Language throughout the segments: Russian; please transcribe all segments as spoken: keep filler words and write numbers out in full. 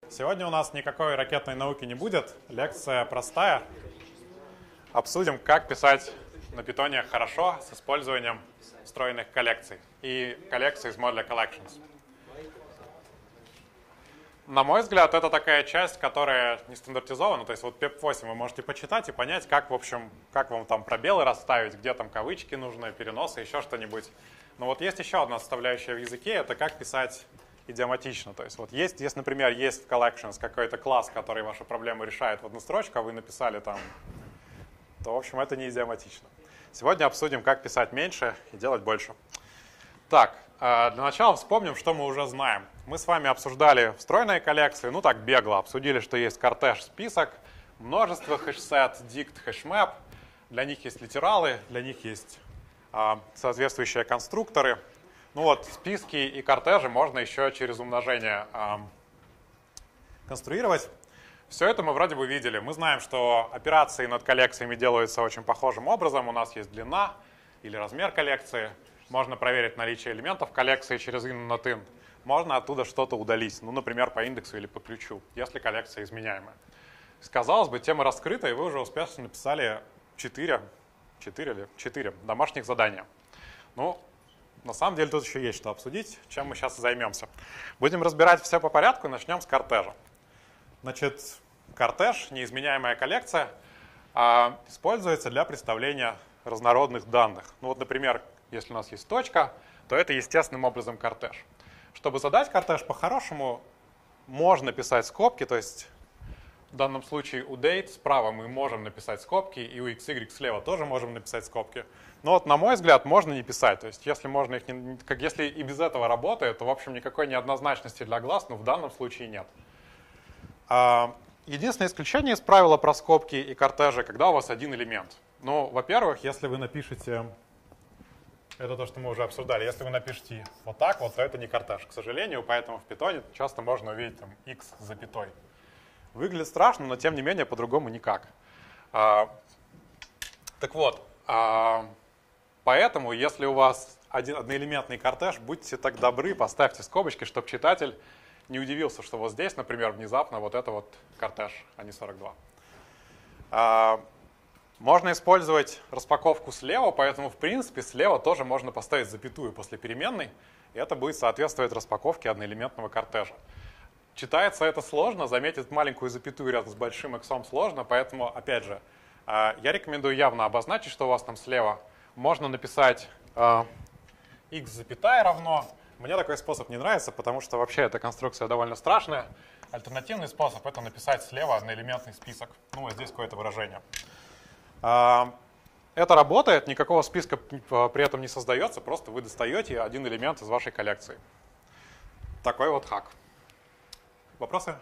Сегодня у нас никакой ракетной науки не будет, лекция простая. Обсудим, как писать на питоне хорошо с использованием встроенных коллекций и коллекций из модуля collections. На мой взгляд, это такая часть, которая не стандартизована. То есть вот пеп восемь вы можете почитать и понять, как, в общем, как вам там пробелы расставить, где там кавычки нужны, переносы, еще что-нибудь. Но вот есть еще одна составляющая в языке, это как писать идиоматично. То есть вот есть, если, например, есть в collections какой-то класс, который вашу проблему решает в одну строчку, а вы написали там, то, в общем, это не идиоматично. Сегодня обсудим, как писать меньше и делать больше. Так, для начала вспомним, что мы уже знаем. Мы с вами обсуждали встроенные коллекции, ну так бегло, обсудили, что есть кортеж, список, множество, хэшсет, дикт, хэшмэп. Для них есть литералы, для них есть а, соответствующие конструкторы. Ну вот, списки и кортежи можно еще через умножение а, конструировать. Все это мы вроде бы видели. Мы знаем, что операции над коллекциями делаются очень похожим образом. У нас есть длина или размер коллекции. Можно проверить наличие элементов коллекции через in not in. Можно оттуда что-то удалить, ну, например, по индексу или по ключу, если коллекция изменяемая. Казалось бы, тема раскрыта, и вы уже успешно написали четыре, четыре, или четыре домашних задания. Ну, на самом деле тут еще есть что обсудить, чем мы сейчас и займемся. Будем разбирать все по порядку, начнем с кортежа. Значит, кортеж, неизменяемая коллекция, используется для представления разнородных данных. Ну вот, например, если у нас есть точка, то это естественным образом кортеж. Чтобы задать кортеж по-хорошему, можно писать скобки, то есть в данном случае у date справа мы можем написать скобки, и у xy слева тоже можем написать скобки. Но вот, на мой взгляд, можно не писать. То есть если, можно их не, как, если и без этого работает, то, в общем, никакой неоднозначности для глаз, но в данном случае нет. Единственное исключение из правила про скобки и кортежи, когда у вас один элемент. Ну, во-первых, если вы напишете... Это то, что мы уже обсуждали. Если вы напишете вот так вот, то это не кортеж, к сожалению, поэтому в питоне часто можно увидеть там x с запятой. Выглядит страшно, но тем не менее по-другому никак. А, так вот, а, поэтому, если у вас один, одноэлементный кортеж, будьте так добры, поставьте скобочки, чтобы читатель не удивился, что вот здесь, например, внезапно вот это вот кортеж, а не сорок два. А, Можно использовать распаковку слева, поэтому, в принципе, слева тоже можно поставить запятую после переменной, и это будет соответствовать распаковке одноэлементного кортежа. Читается это сложно, заметить маленькую запятую рядом с большим иксом сложно, поэтому, опять же, я рекомендую явно обозначить, что у вас там слева. Можно написать x запятая равно. Мне такой способ не нравится, потому что вообще эта конструкция довольно страшная. Альтернативный способ — это написать слева одноэлементный список. Ну, вот здесь какое-то выражение. Это работает, никакого списка при этом не создается, просто вы достаете один элемент из вашей коллекции. Такой вот хак. Вопросы?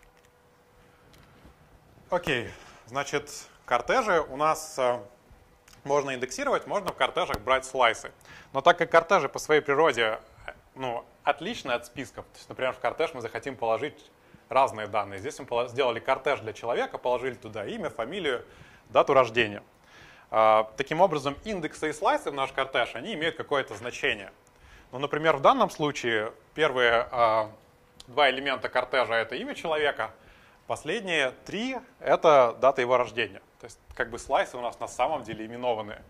Окей, значит, кортежи у нас можно индексировать, можно в кортежах брать слайсы. Но так как кортежи по своей природе ну, отличны от списков, то есть, например, в кортеж мы захотим положить разные данные. Здесь мы сделали кортеж для человека, положили туда имя, фамилию, дату рождения. Таким образом, индексы и слайсы в наш кортеж, они имеют какое-то значение. Ну, например, в данном случае первые два элемента кортежа — это имя человека, последние три — это дата его рождения. То есть как бы слайсы у нас на самом деле именованные.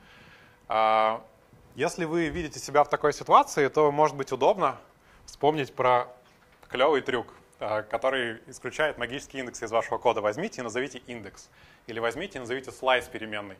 Если вы видите себя в такой ситуации, то может быть удобно вспомнить про клевый трюк, который исключает магический индекс из вашего кода. Возьмите и назовите индекс. Или возьмите и назовите слайс переменной.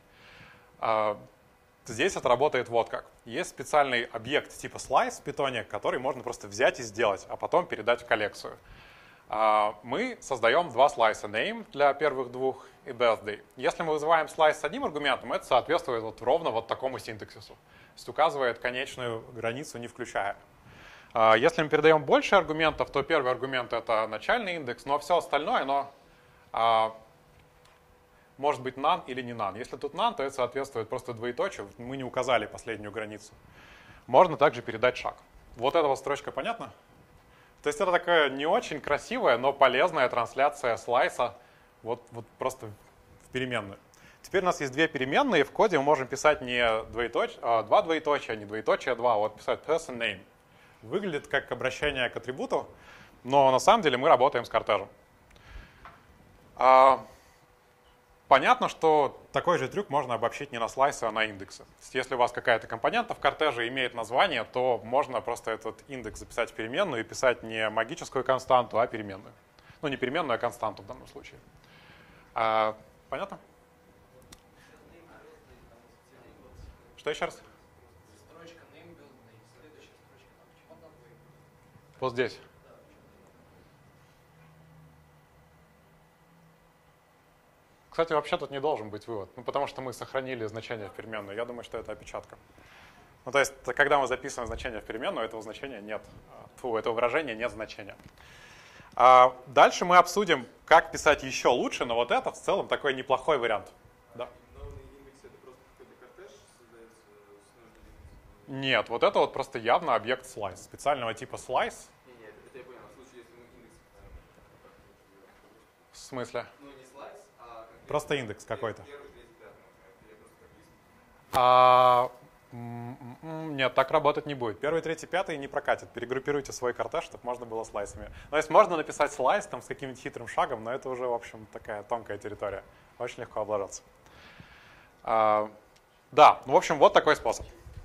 Здесь это работает вот как. Есть специальный объект типа slice в питоне, который можно просто взять и сделать, а потом передать в коллекцию. Мы создаем два слайса, name для первых двух и birthday. Если мы вызываем слайс с одним аргументом, это соответствует вот ровно вот такому синтаксису. То есть указывает конечную границу, не включая. Если мы передаем больше аргументов, то первый аргумент — это начальный индекс, но все остальное, оно может быть none или не none. Если тут none, то это соответствует просто двоеточию. Мы не указали последнюю границу. Можно также передать шаг. Вот эта вот строчка понятна? То есть это такая не очень красивая, но полезная трансляция слайса вот, вот просто в переменную. Теперь у нас есть две переменные. В коде мы можем писать не двоеточ... а, два двоеточия, не двоеточие два, а вот писать person name. Выглядит как обращение к атрибуту, Но на самом деле мы работаем с кортежем. А, понятно, что такой же трюк можно обобщить не на слайсы, а на индексы. То есть если у вас какая-то компонента в кортеже имеет название, то можно просто этот индекс записать в переменную и писать не магическую константу, а переменную. Ну, не переменную, а константу в данном случае. А, понятно? Что еще раз? Строчка name build, следующая строчка. Почему там вы? Вот здесь. Кстати, вообще тут не должен быть вывод, ну, потому что мы сохранили значение в переменную. Я думаю, что это опечатка. Ну, то есть, когда мы записываем значение в переменную, этого значения нет. Фу, этого выражения нет значения. А дальше мы обсудим, как писать еще лучше, но вот это в целом такой неплохой вариант. Да. Нет, вот это вот просто явно объект slice, специального типа slice. Нет, это я понял. В случае, если мы индекс... В смысле? Ну, не слайс, а... Просто индекс какой-то. Первый, третий, пятый, например. Я просто прописываю. А, нет, так работать не будет. Первый, третий, пятый не прокатит. Перегруппируйте свой кортеж, чтобы можно было слайсами. То есть можно написать слайс там с каким-нибудь хитрым шагом, но это уже, в общем, такая тонкая территория. Очень легко облажаться. А, да, ну, в общем, вот такой способ.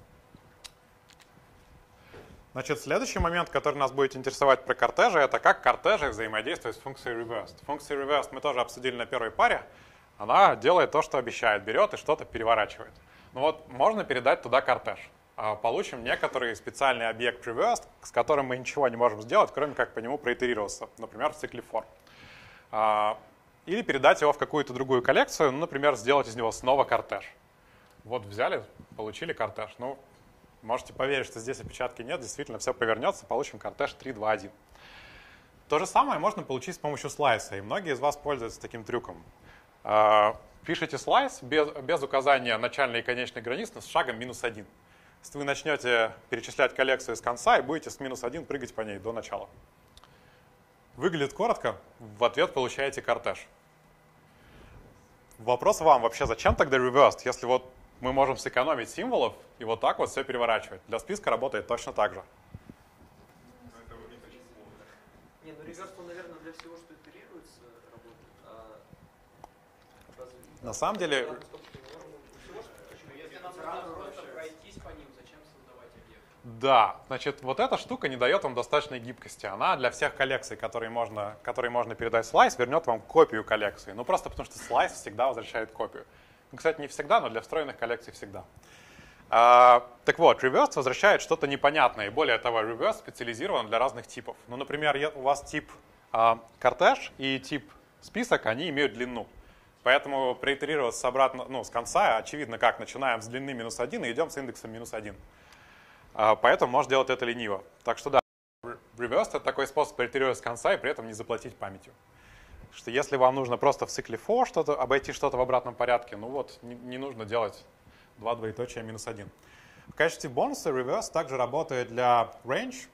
Значит, следующий момент, который нас будет интересовать про кортежи, это как кортежи взаимодействуют с функцией reversed. Функцию reversed мы тоже обсудили на первой паре. Она делает то, что обещает, берет и что-то переворачивает. Ну вот, можно передать туда кортеж. Получим некоторый специальный объект reversed, с которым мы ничего не можем сделать, кроме как по нему проитерироваться, например, в цикле for. Или передать его в какую-то другую коллекцию, ну, например, сделать из него снова кортеж. Вот взяли, получили кортеж. Ну, можете поверить, что здесь опечатки нет, действительно все повернется, получим кортеж три, два, один. То же самое можно получить с помощью слайса, и многие из вас пользуются таким трюком. Пишите слайс без, без указания начальной и конечной границ с шагом минус один. Если вы начнете перечислять коллекцию с конца и будете с минус один прыгать по ней до начала. Выглядит коротко, в ответ получаете кортеж. Вопрос вам вообще, зачем тогда reversed, если вот мы можем сэкономить символов и вот так вот все переворачивать. Для списка работает точно так же. Не, ну реверс, он, наверное, для всего, что итерируется, работает. А разве... На самом деле... Если нам нужно просто пройтись по ним, зачем создавать объект? Да, значит, вот эта штука не дает вам достаточной гибкости. Она для всех коллекций, которые можно, которые можно передать слайс, вернет вам копию коллекции. Ну просто потому что слайс всегда возвращает копию. Ну, кстати, не всегда, но для встроенных коллекций всегда. А, так вот, reverse возвращает что-то непонятное. И более того, reverse специализирован для разных типов. Ну, например, у вас тип а, кортеж и тип список, они имеют длину. Поэтому проитерироваться обратно, ну, с конца, очевидно, как начинаем с длины минус один и идем с индексом минус один. А, поэтому можно делать это лениво. Так что да, reverse — это такой способ проитерировать с конца и при этом не заплатить памятью. Что если вам нужно просто в цикле for что-то, обойти что-то в обратном порядке, ну вот, не, не нужно делать два двоеточия минус один. В качестве бонуса reverse также работает для range.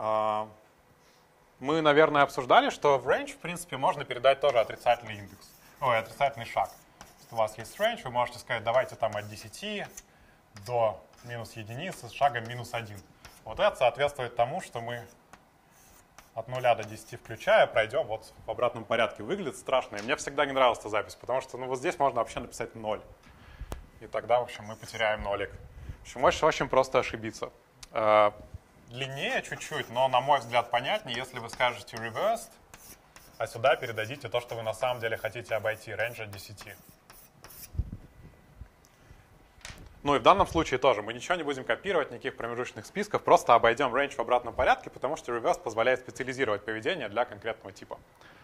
Мы, наверное, обсуждали, что в range, в принципе, можно передать тоже отрицательный индекс, ой, отрицательный шаг. Если у вас есть range, вы можете сказать, давайте там от десяти до минус единицы с шагом минус один. Вот это соответствует тому, что мы от нуля до десяти включая, пройдем вот в обратном порядке. Выглядит страшно, и мне всегда не нравилась эта запись, потому что ну, вот здесь можно вообще написать ноль. И тогда, в общем, мы потеряем нолик. В общем, очень, очень просто ошибиться. Э, длиннее чуть-чуть, но, на мой взгляд, понятнее, если вы скажете reversed, а сюда передадите то, что вы на самом деле хотите обойти, range от десяти. Ну и в данном случае тоже мы ничего не будем копировать, никаких промежуточных списков, просто обойдем range в обратном порядке, потому что reverse позволяет специализировать поведение для конкретного типа.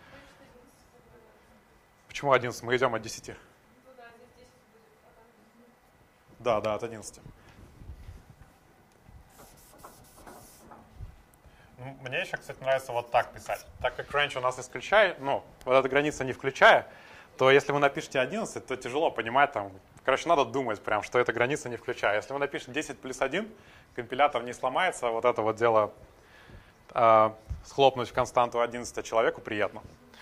Почему одиннадцать? Мы идем от десяти. Да, да, от одиннадцати. Мне еще, кстати, нравится вот так писать. Так как range у нас исключает, ну, вот эта граница не включая, то если вы напишете одиннадцать, то тяжело понимать там. Короче, надо думать прям, что эта граница не включая. Если вы напишете десять плюс один, компилятор не сломается, вот это вот дело э, схлопнуть в константу одиннадцать, а человеку приятно.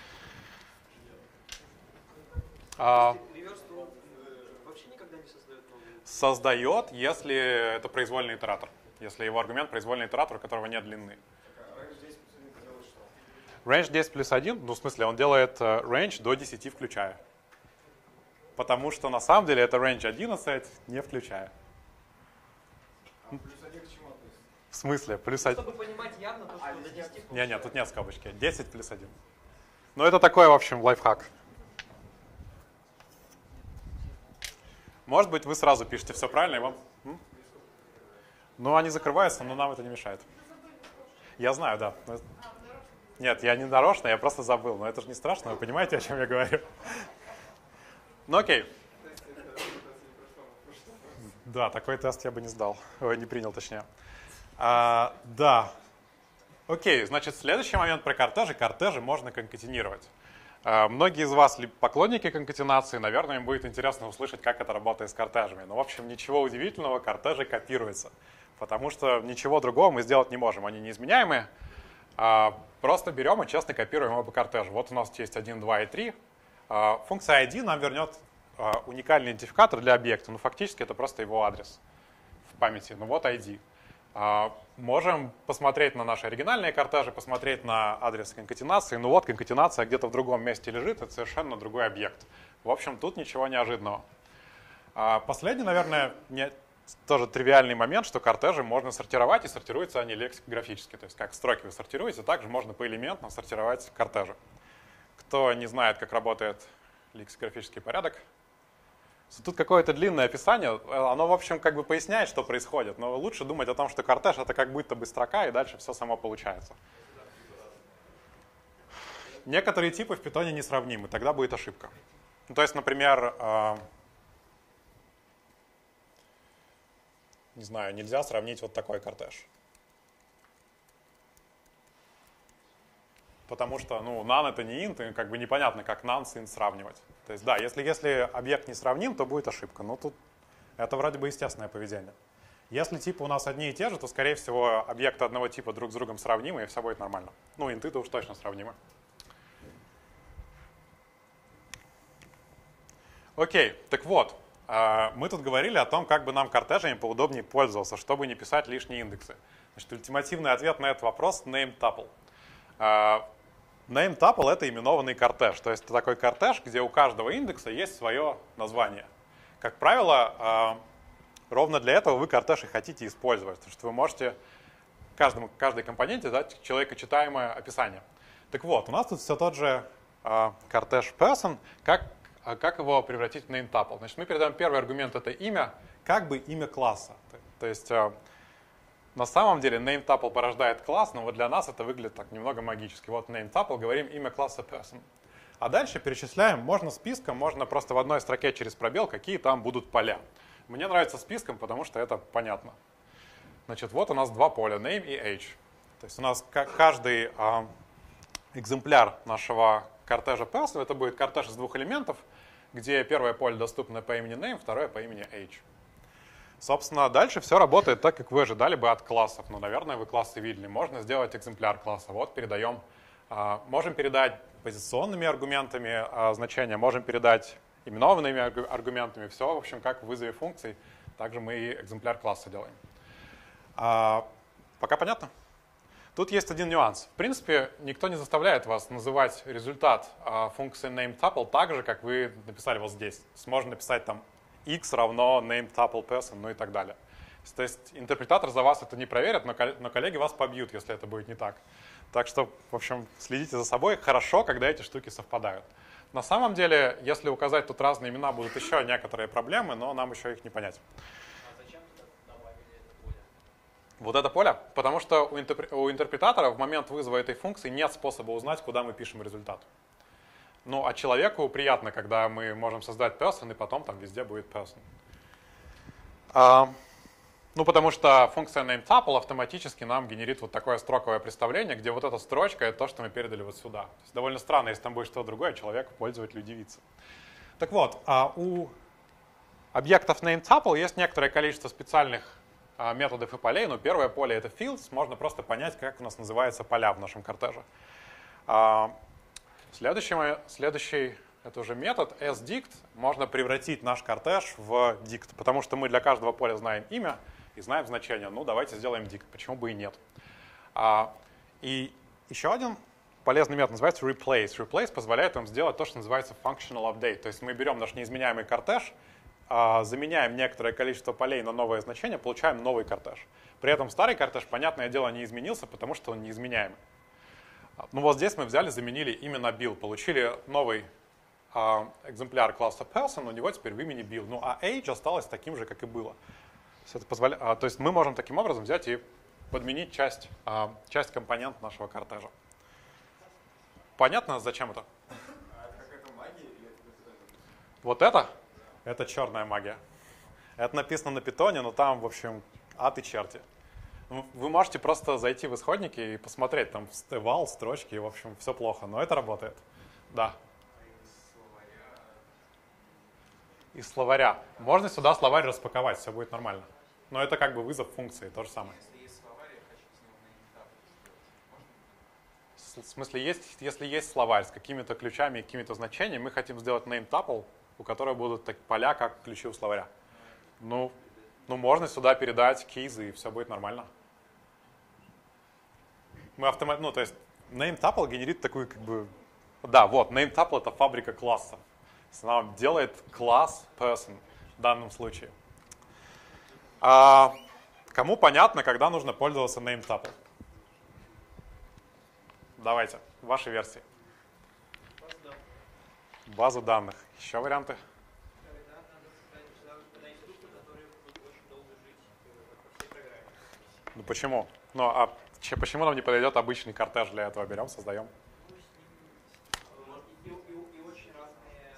А, Вообще никогда не создает новую? Создает, если это произвольный итератор. Если его аргумент произвольный итератор, у которого нет длины. range десять плюс один, ну в смысле он делает range до десяти включая. Потому что на самом деле это range одиннадцать не включая. А плюс один к чему относится? В смысле? Плюс один. Чтобы понимать явно то, что до десяти. Не, нет, тут нет скобочки. десять плюс один. Ну это такой, в общем, лайфхак. Может быть, вы сразу пишете все правильно, и вам... М? Ну, они закрываются, но нам это не мешает. Я знаю, да. Нет, я не нарочно, я просто забыл. Но это же не страшно, вы понимаете, о чем я говорю? Ну окей. Да, такой тест я бы не сдал. Ой, не принял, точнее. А, да. Окей, значит, следующий момент про кортежи. Кортежи можно конкатенировать. А, многие из вас поклонники конкатенации, наверное, им будет интересно услышать, как это работает с кортежами. Но, в общем, ничего удивительного, кортежи копируются. Потому что ничего другого мы сделать не можем. Они неизменяемые. А, просто берем и честно копируем оба кортежа. Вот у нас есть один, два и три. А, функция ай ди нам вернет а, уникальный идентификатор для объекта. Ну, фактически это просто его адрес в памяти. Ну вот ай ди. А, можем посмотреть на наши оригинальные кортежи, посмотреть на адрес конкатенации. Ну вот конкатенация где-то в другом месте лежит, это совершенно другой объект. В общем, тут ничего неожиданного. А, последний, наверное, не, тоже тривиальный момент, что кортежи можно сортировать, и сортируются они лексикографически. То есть как строки вы сортируете, также можно поэлементно сортировать кортежи. Кто не знает, как работает лексикографический порядок, тут какое-то длинное описание, оно, в общем, как бы поясняет, что происходит, но лучше думать о том, что кортеж — это как будто бы строка, и дальше все само получается. Некоторые типы в питоне несравнимы, тогда будет ошибка. Ну, то есть, например, э, не знаю, нельзя сравнить вот такой кортеж. Потому что, ну, none — это не int, и как бы непонятно, как none с int сравнивать. То есть, да, если, если объект не сравним, то будет ошибка. Но тут это вроде бы естественное поведение. Если типы у нас одни и те же, то, скорее всего, объекты одного типа друг с другом сравнимы, и все будет нормально. Ну, инты-то уж точно сравнимы. Окей, так вот, мы тут говорили о том, как бы нам кортежами поудобнее пользоваться, чтобы не писать лишние индексы. Значит, ультимативный ответ на этот вопрос — name tuple. Name tuple — это именованный кортеж. То есть это такой кортеж, где у каждого индекса есть свое название. Как правило, ровно для этого вы кортеж и хотите использовать. Потому что вы можете каждому, каждой компоненте дать человекочитаемое описание. Так вот, у нас тут все тот же кортеж person. Как, как его превратить в name tuple? Значит, мы передаем первый аргумент — это имя, как бы имя класса. То есть на самом деле name tuple порождает класс, но вот для нас это выглядит так немного магически. Вот name tuple, говорим имя класса person. А дальше перечисляем, можно списком, можно просто в одной строке через пробел, какие там будут поля. Мне нравится списком, потому что это понятно. Значит, вот у нас два поля, name и age. То есть у нас каждый а, экземпляр нашего кортежа person, это будет кортеж из двух элементов, где первое поле доступно по имени name, второе по имени age. Собственно, дальше все работает так, как вы ожидали бы от классов. Ну, наверное, вы классы видели. Можно сделать экземпляр класса. Вот передаем. А, можем передать позиционными аргументами а, значения, можем передать именованными аргументами. Все, в общем, как в вызове функций, также мы и экземпляр класса делаем. А, пока понятно? Тут есть один нюанс. В принципе, никто не заставляет вас называть результат а, функции nameTuple так же, как вы написали вот здесь. Можно написать там x равно nameTuple person, ну и так далее. То есть интерпретатор за вас это не проверит, но коллеги вас побьют, если это будет не так. Так что, в общем, следите за собой. Хорошо, когда эти штуки совпадают. На самом деле, если указать тут разные имена, будут еще некоторые проблемы, но нам еще их не понять. А зачем туда добавили это поле? Вот это поле? Потому что у, интерпре- у интерпретатора в момент вызова этой функции нет способа узнать, куда мы пишем результат. Ну, а человеку приятно, когда мы можем создать person, и потом там везде будет person. А, ну, потому что функция nameTuple автоматически нам генерит вот такое строковое представление, где вот эта строчка — это то, что мы передали вот сюда. То есть довольно странно, если там будет что-то другое, человек, пользователь удивится. Так вот, а у объектов nameTuple есть некоторое количество специальных а, методов и полей. Но первое поле — это fields. Можно просто понять, как у нас называются поля в нашем кортеже. А, Следующий, следующий это уже метод sdict. Можно превратить наш кортеж в dict, потому что мы для каждого поля знаем имя и знаем значение. Ну, давайте сделаем dict, почему бы и нет. А, и еще один полезный метод, называется replace. Replace позволяет вам сделать то, что называется functional update. То есть мы берем наш неизменяемый кортеж, заменяем некоторое количество полей на новое значение, получаем новый кортеж. При этом старый кортеж, понятное дело, не изменился, потому что он неизменяемый. Ну вот здесь мы взяли, заменили имя на Bill, получили новый э, экземпляр класса person, у него теперь в имени Bill. Ну а age осталось таким же, как и было. То есть, это позволя... а, то есть мы можем таким образом взять и подменить часть, э, часть компонент нашего кортежа. Понятно, зачем это? А это какая-то магия или это... Вот это? Это черная магия. Это написано на питоне, но там, в общем, ад и черти. Вы можете просто зайти в исходники и посмотреть, там вал, строчки, и, в общем, все плохо. Но это работает. Да. Из словаря. Можно сюда словарь распаковать, все будет нормально. Но это как бы вызов функции, то же самое. В смысле, есть, если есть словарь с какими-то ключами и какими-то значениями, мы хотим сделать name tuple, у которого будут так, поля, как ключи у словаря. Ну, ну, можно сюда передать keys, и все будет нормально. Мы автомат, ну, то есть name tuple генерит такую, как бы... Да, вот, name tuple — это фабрика классов. Она делает класс person в данном случае. А кому понятно, когда нужно пользоваться name tuple? Давайте, ваши версии. База данных. Базу данных. Еще варианты? Когда надо создать инструктор, который будет очень долго жить по всей программе. Ну почему? Ну а че, почему нам не подойдет обычный кортеж для этого? Берем, создаем. И, и, и очень разные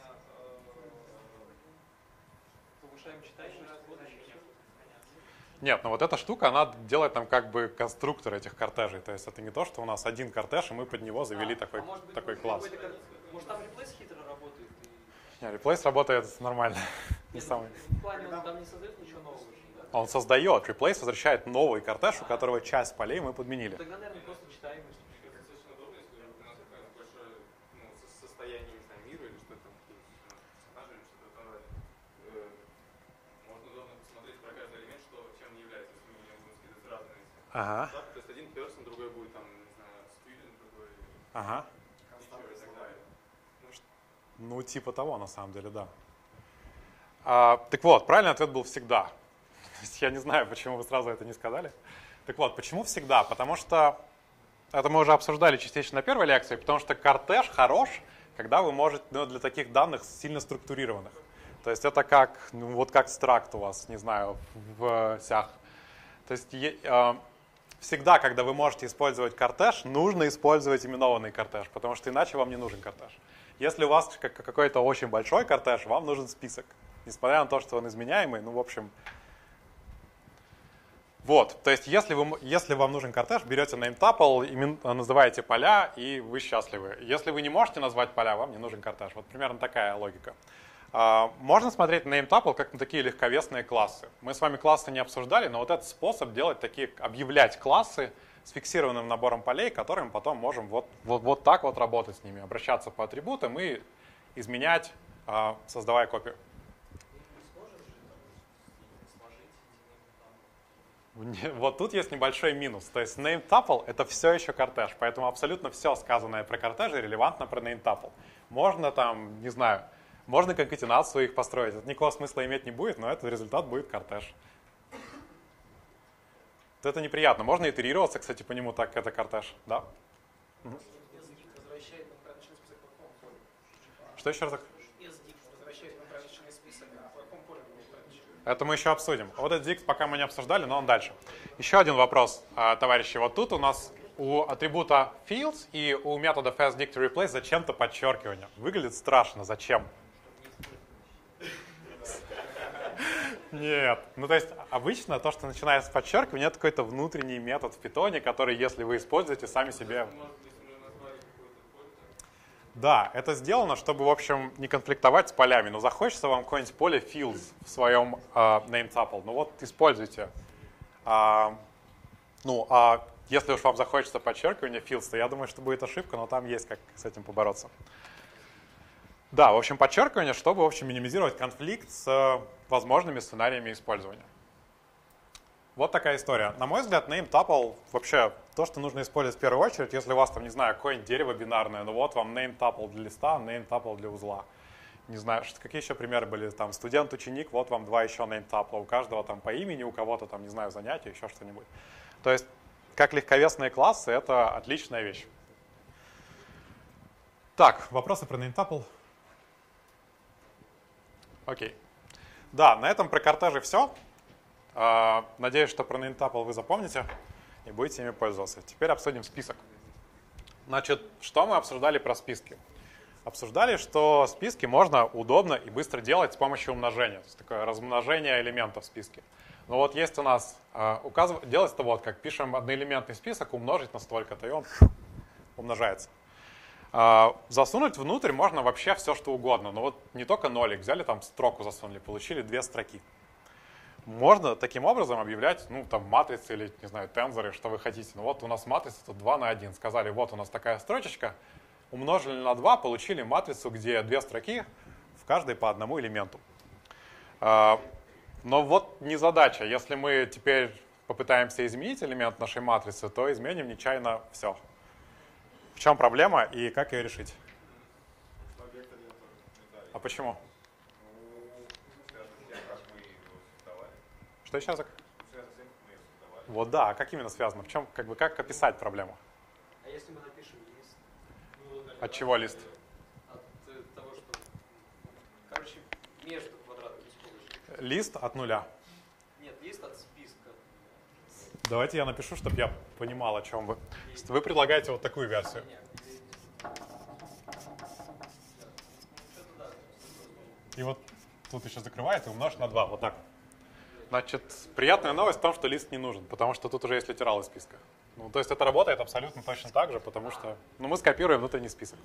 повышаем читаемость, значения. Нет, ну вот эта штука, она делает нам как бы конструктор этих кортежей. То есть это не то, что у нас один кортеж, и мы под него завели а, такой, а может быть, такой класс. Может там реплейс хитро работает? И... Не, replace работает нормально. Не Нет, самый. В плане он там не создает ничего нового. Да? Он создает. Replace возвращает новый кортеж, у которого часть полей мы подменили. Тогда, наверное, просто читаемость. Достаточно удобно, если у нас такое большое ну, состояние, не знаю, мира или что-то там, персонажа или что-то такое. Можно удобно посмотреть про каждый элемент, что чем он является, если мы будем скидывать разные. Ага. Да, то есть один person, другой будет там, не знаю, student, другой Ага. teacher и так далее. Ну, типа того, на самом деле, да. А, так вот, правильный ответ был всегда. То есть я не знаю, почему вы сразу это не сказали. Так вот, почему всегда? Потому что, это мы уже обсуждали частично на первой лекции, потому что кортеж хорош, когда вы можете, ну, для таких данных сильно структурированных. То есть это как, ну, вот как стракт у вас, не знаю, в сях. То есть э, всегда, когда вы можете использовать кортеж, нужно использовать именованный кортеж, потому что иначе вам не нужен кортеж. Если у вас какой-то очень большой кортеж, вам нужен список. Несмотря на то, что он изменяемый, ну, в общем... Вот, то есть если, вы, если вам нужен кортеж, берете name tuple, имен, называете поля, и вы счастливы. Если вы не можете назвать поля, вам не нужен кортеж. Вот примерно такая логика. А, можно смотреть на name tuple как на такие легковесные классы. Мы с вами классы не обсуждали, но вот этот способ делать такие, объявлять классы с фиксированным набором полей, которыми мы потом можем вот, вот, вот так вот работать с ними, обращаться по атрибутам и изменять, а, создавая копию. Вот тут есть небольшой минус. То есть name tuple — это все еще кортеж, поэтому абсолютно все сказанное про кортежи релевантно про name tuple. Можно там, не знаю, можно конкатенацию их построить. Это никакого смысла иметь не будет, но этот результат будет кортеж. Вот это неприятно. Можно итерироваться, кстати, по нему, так это кортеж. Да? Угу. Что еще раз? Это мы еще обсудим. Вот этот Zix пока мы не обсуждали, но он дальше. Еще один вопрос, товарищи. Вот тут у нас у атрибута fields и у метода fastDictReplace зачем-то подчеркивание. Выглядит страшно. Зачем? Нет. Ну, то есть обычно то, что начинается с подчеркивания, это какой-то внутренний метод в питоне, который, если вы используете, сами себе... Да, это сделано, чтобы, в общем, не конфликтовать с полями. Но захочется вам какое-нибудь поле fields в своем э, name tuple. Ну вот, используйте. А, ну, а если уж вам захочется подчеркивание fields, то я думаю, что будет ошибка, но там есть как с этим побороться. Да, в общем, подчеркивание, чтобы, в общем, минимизировать конфликт с возможными сценариями использования. Вот такая история. На мой взгляд, name tuple вообще то, что нужно использовать в первую очередь, если у вас там, не знаю, какое-нибудь дерево бинарное, ну вот вам name tuple для листа, name tuple для узла. Не знаю, какие еще примеры были, там студент, ученик, вот вам два еще name tuple, у каждого там по имени, у кого-то там, не знаю, занятия, еще что-нибудь. То есть, как легковесные классы, это отличная вещь. Так, вопросы про name tuple? Окей. Да, на этом про кортежи все. Надеюсь, что про name tuple вы запомните и будете ими пользоваться. Теперь обсудим список. Значит, что мы обсуждали про списки? Обсуждали, что списки можно удобно и быстро делать с помощью умножения. То есть такое размножение элементов в списке. Ну вот есть у нас, указ... делается-то вот как, пишем одноэлементный список, умножить на столько-то, и он умножается. Засунуть внутрь можно вообще все, что угодно. Но вот не только нолик, взяли там строку засунули, получили две строки. Можно таким образом объявлять, ну, там, матрицы или, не знаю, тензоры, что вы хотите. Ну, вот у нас матрица тут два на один. Сказали, вот у нас такая строчечка, умножили на два, получили матрицу, где две строки, в каждой по одному элементу. Но вот не задача. Если мы теперь попытаемся изменить элемент нашей матрицы, то изменим нечаянно все. В чем проблема и как ее решить? А почему? Что еще раз? Вот да, а как именно связано? В чем, как бы, как описать проблему? А если мы напишем лист? От чего лист? От того, что, короче, между квадратными скобочками. Лист от нуля. Нет, лист от списка. Давайте я напишу, чтобы я понимал, о чем вы. Вы предлагаете вот такую версию. И вот тут еще закрывает и умножить на два, вот так. Значит, приятная новость в том, что лист не нужен, потому что тут уже есть литерал из списка. Ну, то есть это работает абсолютно точно так же, потому что ну, мы скопируем внутренний список.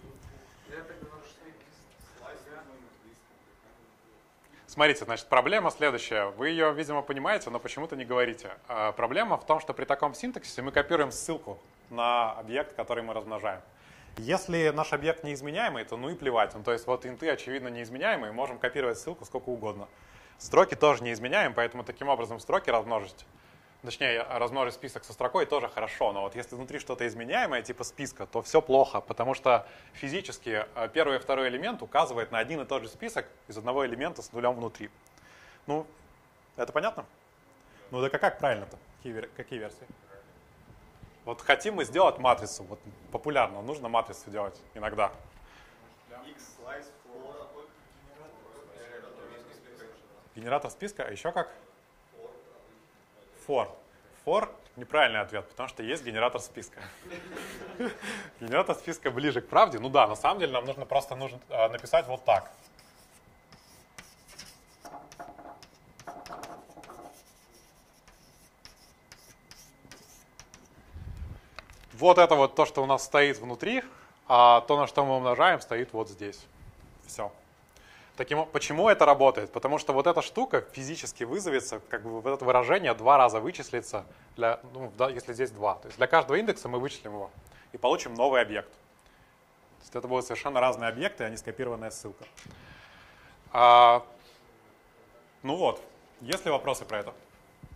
Смотрите, значит, проблема следующая. Вы ее, видимо, понимаете, но почему-то не говорите. А проблема в том, что при таком синтаксисе мы копируем ссылку на объект, который мы размножаем. Если наш объект неизменяемый, то ну и плевать. Ну, то есть вот инты, очевидно, неизменяемые, можем копировать ссылку сколько угодно. Строки тоже неизменяем, поэтому таким образом строки размножить, точнее, размножить список со строкой тоже хорошо, но вот если внутри что-то изменяемое, типа списка, то все плохо, потому что физически первый и второй элемент указывает на один и тот же список из одного элемента с нулем внутри. Ну, это понятно? Ну, так а как правильно-то? Какие, какие версии? Вот хотим мы сделать матрицу, вот популярно, нужно матрицу делать иногда. Генератор списка, а еще как? For. For – неправильный ответ, потому что есть генератор списка. Генератор списка ближе к правде. Ну да, на самом деле нам нужно просто нужно написать вот так. Вот это вот то, что у нас стоит внутри, а то, на что мы умножаем, стоит вот здесь. Все. Таким, почему это работает? Потому что вот эта штука физически вызовется, как бы вот это выражение два раза вычислится, для, ну, да, если здесь два. То есть для каждого индекса мы вычислим его и получим новый объект. То есть это будут совершенно разные объекты, а не скопированная ссылка. А, ну вот, есть ли вопросы про это?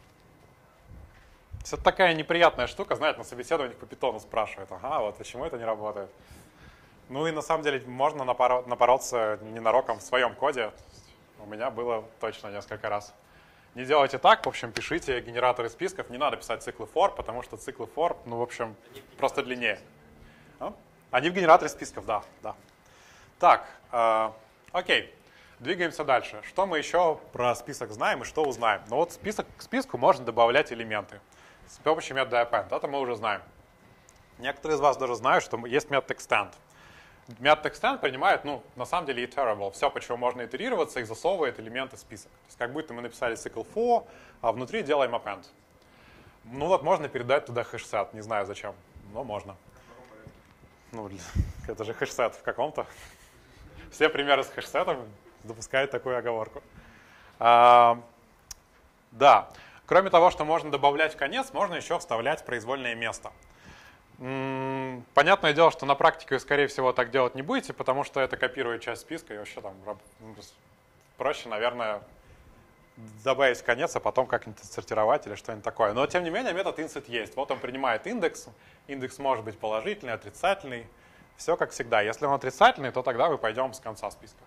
Это такая неприятная штука, знаете, на собеседованиях по питону спрашивают, ага, вот почему это не работает. Ну и на самом деле можно напороться ненароком в своем коде. У меня было точно несколько раз. Не делайте так, в общем, пишите генераторы списков. Не надо писать циклы for, потому что циклы for, ну, в общем, просто длиннее. А? Они в генераторе списков, да. да. Так, э, окей, двигаемся дальше. Что мы еще про список знаем и что узнаем? Ну вот список, к списку можно добавлять элементы с помощью метода append. Это мы уже знаем. Некоторые из вас даже знают, что есть метод extend. Метод extend принимает, ну, на самом деле, iterable. Все, почему можно итерироваться, и засовывает элементы в список. То есть как будто мы написали цикл for, а внутри делаем append. Ну вот можно передать туда хэшсет. Не знаю зачем, но можно. Ну, это же хэшсет в каком-то. Все примеры с хэшсетом допускают такую оговорку. А, да. Кроме того, что можно добавлять конец, можно еще вставлять произвольное место. Понятное дело, что на практике вы, скорее всего, так делать не будете, потому что это копирует часть списка, и вообще там проще, наверное, добавить в конец, а потом как-нибудь отсортировать или что-нибудь такое. Но тем не менее метод insert есть. Вот он принимает индекс. Индекс может быть положительный, отрицательный. Все как всегда. Если он отрицательный, то тогда мы пойдем с конца списка.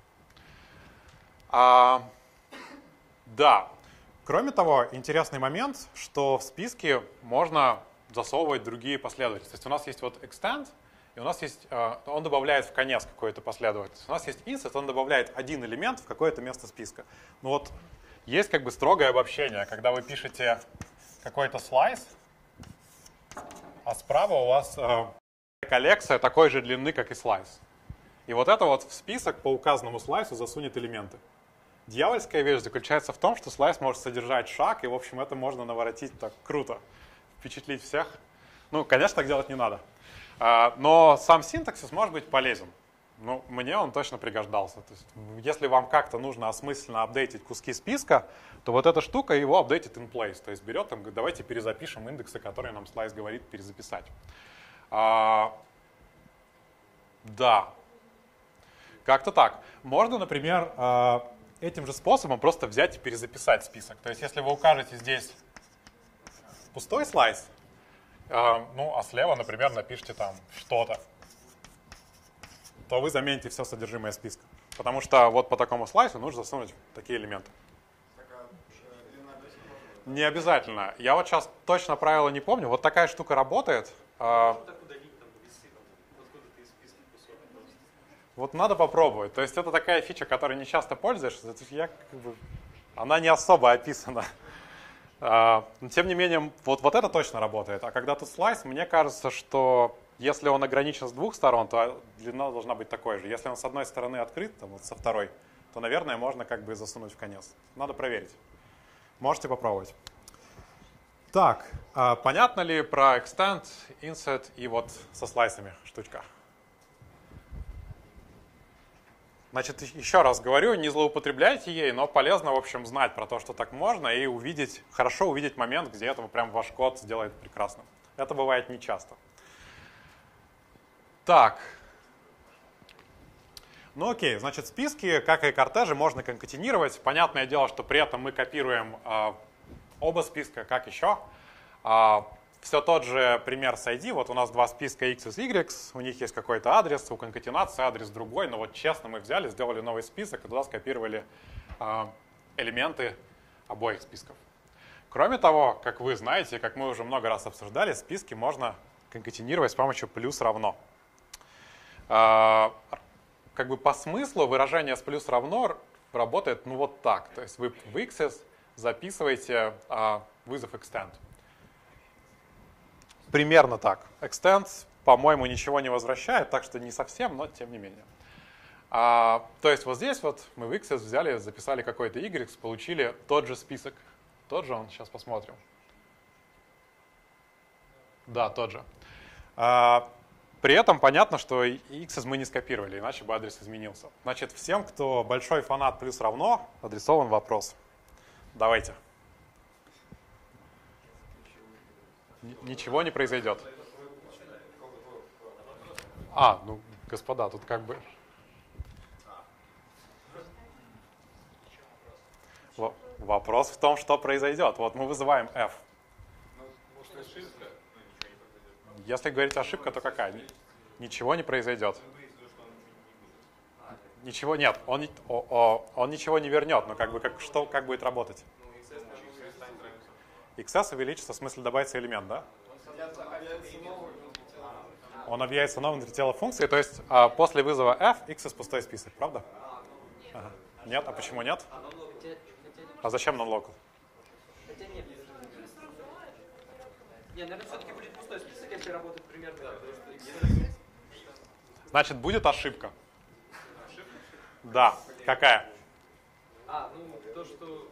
А, да. Кроме того, интересный момент, что в списке можно засовывать другие последовательности. То есть у нас есть вот extend, и у нас есть, он добавляет в конец какую-то последовательность. У нас есть insert, он добавляет один элемент в какое-то место списка. Ну вот есть как бы строгое обобщение, когда вы пишете какой-то слайс, а справа у вас коллекция такой же длины, как и слайс. И вот это вот в список по указанному слайсу засунет элементы. Дьявольская вещь заключается в том, что слайс может содержать шаг, и, в общем, это можно наворотить так круто, впечатлить всех. Ну, конечно, так делать не надо. Но сам синтаксис может быть полезен. Ну, мне он точно пригождался. То есть, если вам как-то нужно осмысленно апдейтить куски списка, то вот эта штука его апдейтит in place. То есть берет там, говорит, давайте перезапишем индексы, которые нам слайс говорит перезаписать. А, да. Как-то так. Можно, например, этим же способом просто взять и перезаписать список. То есть если вы укажете здесь пустой слайс, ну, а слева, например, напишите там что-то, то вы замените все содержимое списка. Потому что вот по такому слайсу нужно засунуть такие элементы. Не обязательно. Я вот сейчас точно правила не помню. Вот такая штука работает. Вот надо попробовать. То есть это такая фича, которой не часто пользуешься. Я, как бы, она не особо описана. Но тем не менее, вот, вот это точно работает. А когда тут слайс, мне кажется, что если он ограничен с двух сторон, то длина должна быть такой же. Если он с одной стороны открыт, там, вот со второй, то, наверное, можно как бы засунуть в конец. Надо проверить. Можете попробовать. Так, понятно ли про extend, insert и вот со слайсами штучка? Значит, еще раз говорю, не злоупотребляйте ей, но полезно, в общем, знать про то, что так можно, и увидеть, хорошо увидеть момент, где это прям ваш код сделает прекрасно. Это бывает нечасто. Так. Ну окей, значит, списки, как и кортежи, можно конкатенировать. Понятное дело, что при этом мы копируем э, оба списка, как еще. Э, все тот же пример с ай ди. Вот у нас два списка x и y, у них есть какой-то адрес, у конкатенации адрес другой, но вот честно мы взяли, сделали новый список и туда скопировали э, элементы обоих списков. Кроме того, как вы знаете, как мы уже много раз обсуждали, списки можно конкатенировать с помощью плюс равно. Э, как бы по смыслу выражение с плюс равно работает ну вот так. То есть вы в x записываете э, вызов extend. Примерно так. Extend, по-моему, ничего не возвращает, так что не совсем, но тем не менее. А, то есть вот здесь вот мы в x взяли, записали какой-то y, получили тот же список. Тот же он, сейчас посмотрим. Да, тот же. А, при этом понятно, что x мы не скопировали, иначе бы адрес изменился. Значит, всем, кто большой фанат плюс равно, адресован вопрос. Давайте. Ничего не произойдет. А, ну, господа, тут как бы... Вопрос в том, что произойдет. Вот мы вызываем f. Если говорить ошибка, то какая? Ничего не произойдет. Ничего нет. Он, о, о, он ничего не вернет. Но как бы как, что, как будет работать? xs увеличится, в смысле добавится элемент, да? Он объявится новым внутритело функции, то есть а, после вызова f, xs пустой список, правда? Ага. Нет? А почему нет? А зачем non-local? Не, наверное, все-таки будет пустой список, если работает примерно так. Значит, будет ошибка. Да. Какая? А, ну, то, что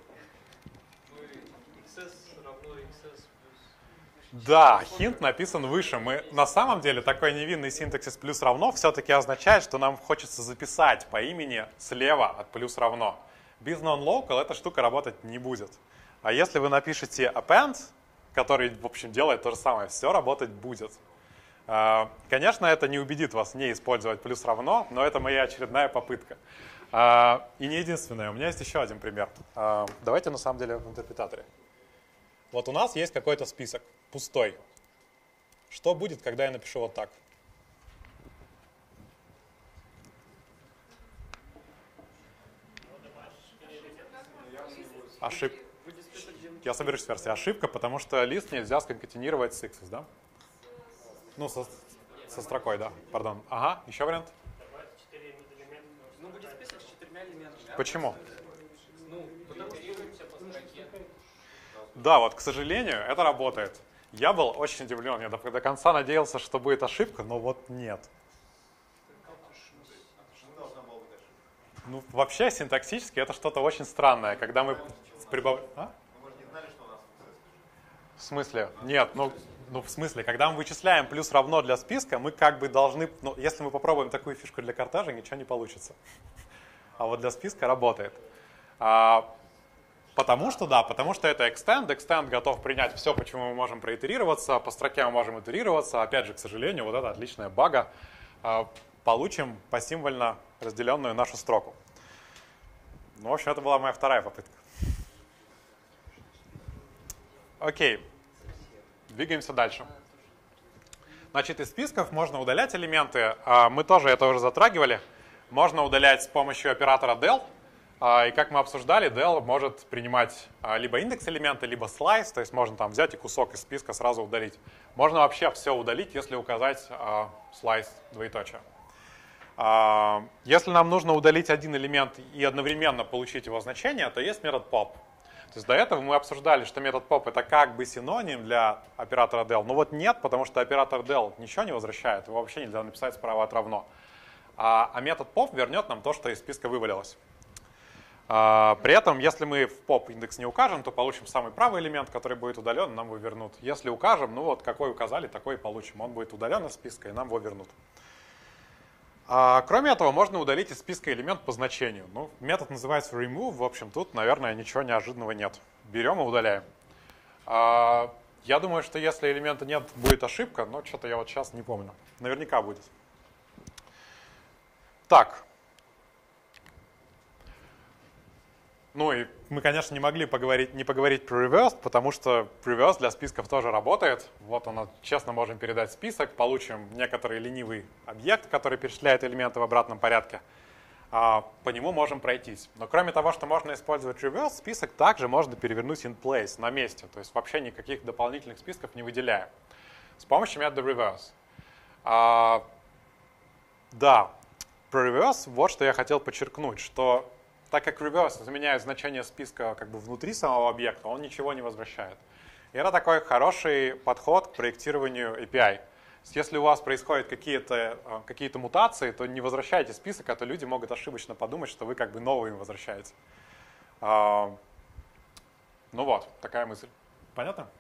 xs равно xs плюс... Да, хинт написан выше. Мы, на самом деле такой невинный синтаксис плюс равно все-таки означает, что нам хочется записать по имени слева от плюс равно. Без non-local эта штука работать не будет. А если вы напишете append, который, в общем, делает то же самое, все работать будет. Конечно, это не убедит вас не использовать плюс равно, но это моя очередная попытка. И не единственная. У меня есть еще один пример. Давайте на самом деле в интерпретаторе. Вот у нас есть какой-то список, пустой. Что будет, когда я напишу вот так? Ошибка. Я соберусь с версией. Ошибка, потому что лист нельзя сконкатенировать с X, да? Ну, со, со строкой, да. Пардон. Ага, еще вариант? Ну, будет список с четырьмя элементами. Почему? Ну, потому что Да, вот, к сожалению, это работает. Я был очень удивлен. Я до, до конца надеялся, что будет ошибка, но вот нет. Ну, вообще, синтаксически это что-то очень странное, когда мы прибавляем... А? В смысле? Нет, ну, ну в смысле, когда мы вычисляем плюс равно для списка, мы как бы должны... Ну, если мы попробуем такую фишку для картежа, ничего не получится. А вот для списка работает. А, потому что, да, потому что это extend. Extend готов принять все, почему мы можем проитерироваться. По строке мы можем итерироваться. Опять же, к сожалению, вот это отличная бага. А, получим посимвольно разделенную нашу строку. Ну, в общем, это была моя вторая попытка. Окей. Двигаемся дальше. Значит, из списков можно удалять элементы. Мы тоже это уже затрагивали. Можно удалять с помощью оператора del. И как мы обсуждали, del может принимать либо индекс элемента, либо slice. То есть можно там взять и кусок из списка сразу удалить. Можно вообще все удалить, если указать slice двоеточие. Если нам нужно удалить один элемент и одновременно получить его значение, то есть метод pop. То есть до этого мы обсуждали, что метод pop это как бы синоним для оператора del. Но вот нет, потому что оператор del ничего не возвращает, его вообще нельзя написать справа от равно. А, а метод pop вернет нам то, что из списка вывалилось. А, при этом, если мы в pop индекс не укажем, то получим самый правый элемент, который будет удален, нам его вернут. Если укажем, ну вот какой указали, такой и получим. Он будет удален из списка, и нам его вернут. А, кроме этого, можно удалить из списка элемент по значению. Ну, метод называется remove, в общем, тут, наверное, ничего неожиданного нет. Берем и удаляем. А, я думаю, что если элемента нет, будет ошибка, но что-то я вот сейчас не помню. Наверняка будет. Так. Ну и мы, конечно, не могли поговорить, не поговорить про reverse, потому что reverse для списков тоже работает. Вот он, честно, можем передать список, получим некоторый ленивый объект, который перечисляет элементы в обратном порядке. По нему можем пройтись. Но кроме того, что можно использовать reverse, список также можно перевернуть in place, на месте. То есть вообще никаких дополнительных списков не выделяя. С помощью метода reverse. А, да, про reverse вот что я хотел подчеркнуть, что так как reverse заменяет значение списка как бы внутри самого объекта, он ничего не возвращает. И это такой хороший подход к проектированию эй пи ай. Если у вас происходят какие-то какие-то мутации, то не возвращайте список, а то люди могут ошибочно подумать, что вы как бы новый им возвращаете. Ну вот, такая мысль. Понятно?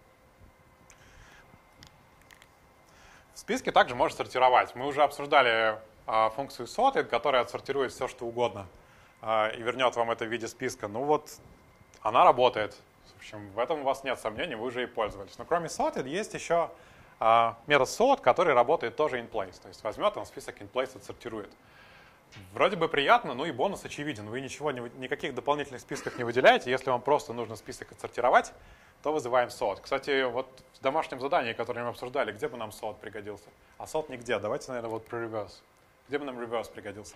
В списке также можно сортировать. Мы уже обсуждали функцию sorted, которая отсортирует все, что угодно, и вернет вам это в виде списка. Ну вот, она работает. В общем, в этом у вас нет сомнений, вы уже и пользовались. Но кроме sorted есть еще метод sort, который работает тоже in place. То есть возьмет он список in place, отсортирует. Вроде бы приятно, ну и бонус очевиден. Вы ничего, никаких дополнительных списков не выделяете. Если вам просто нужно список отсортировать, то вызываем sort. Кстати, вот в домашнем задании, которое мы обсуждали, где бы нам sort пригодился? А sort нигде. Давайте, наверное, вот про reverse. Где бы нам reverse пригодился?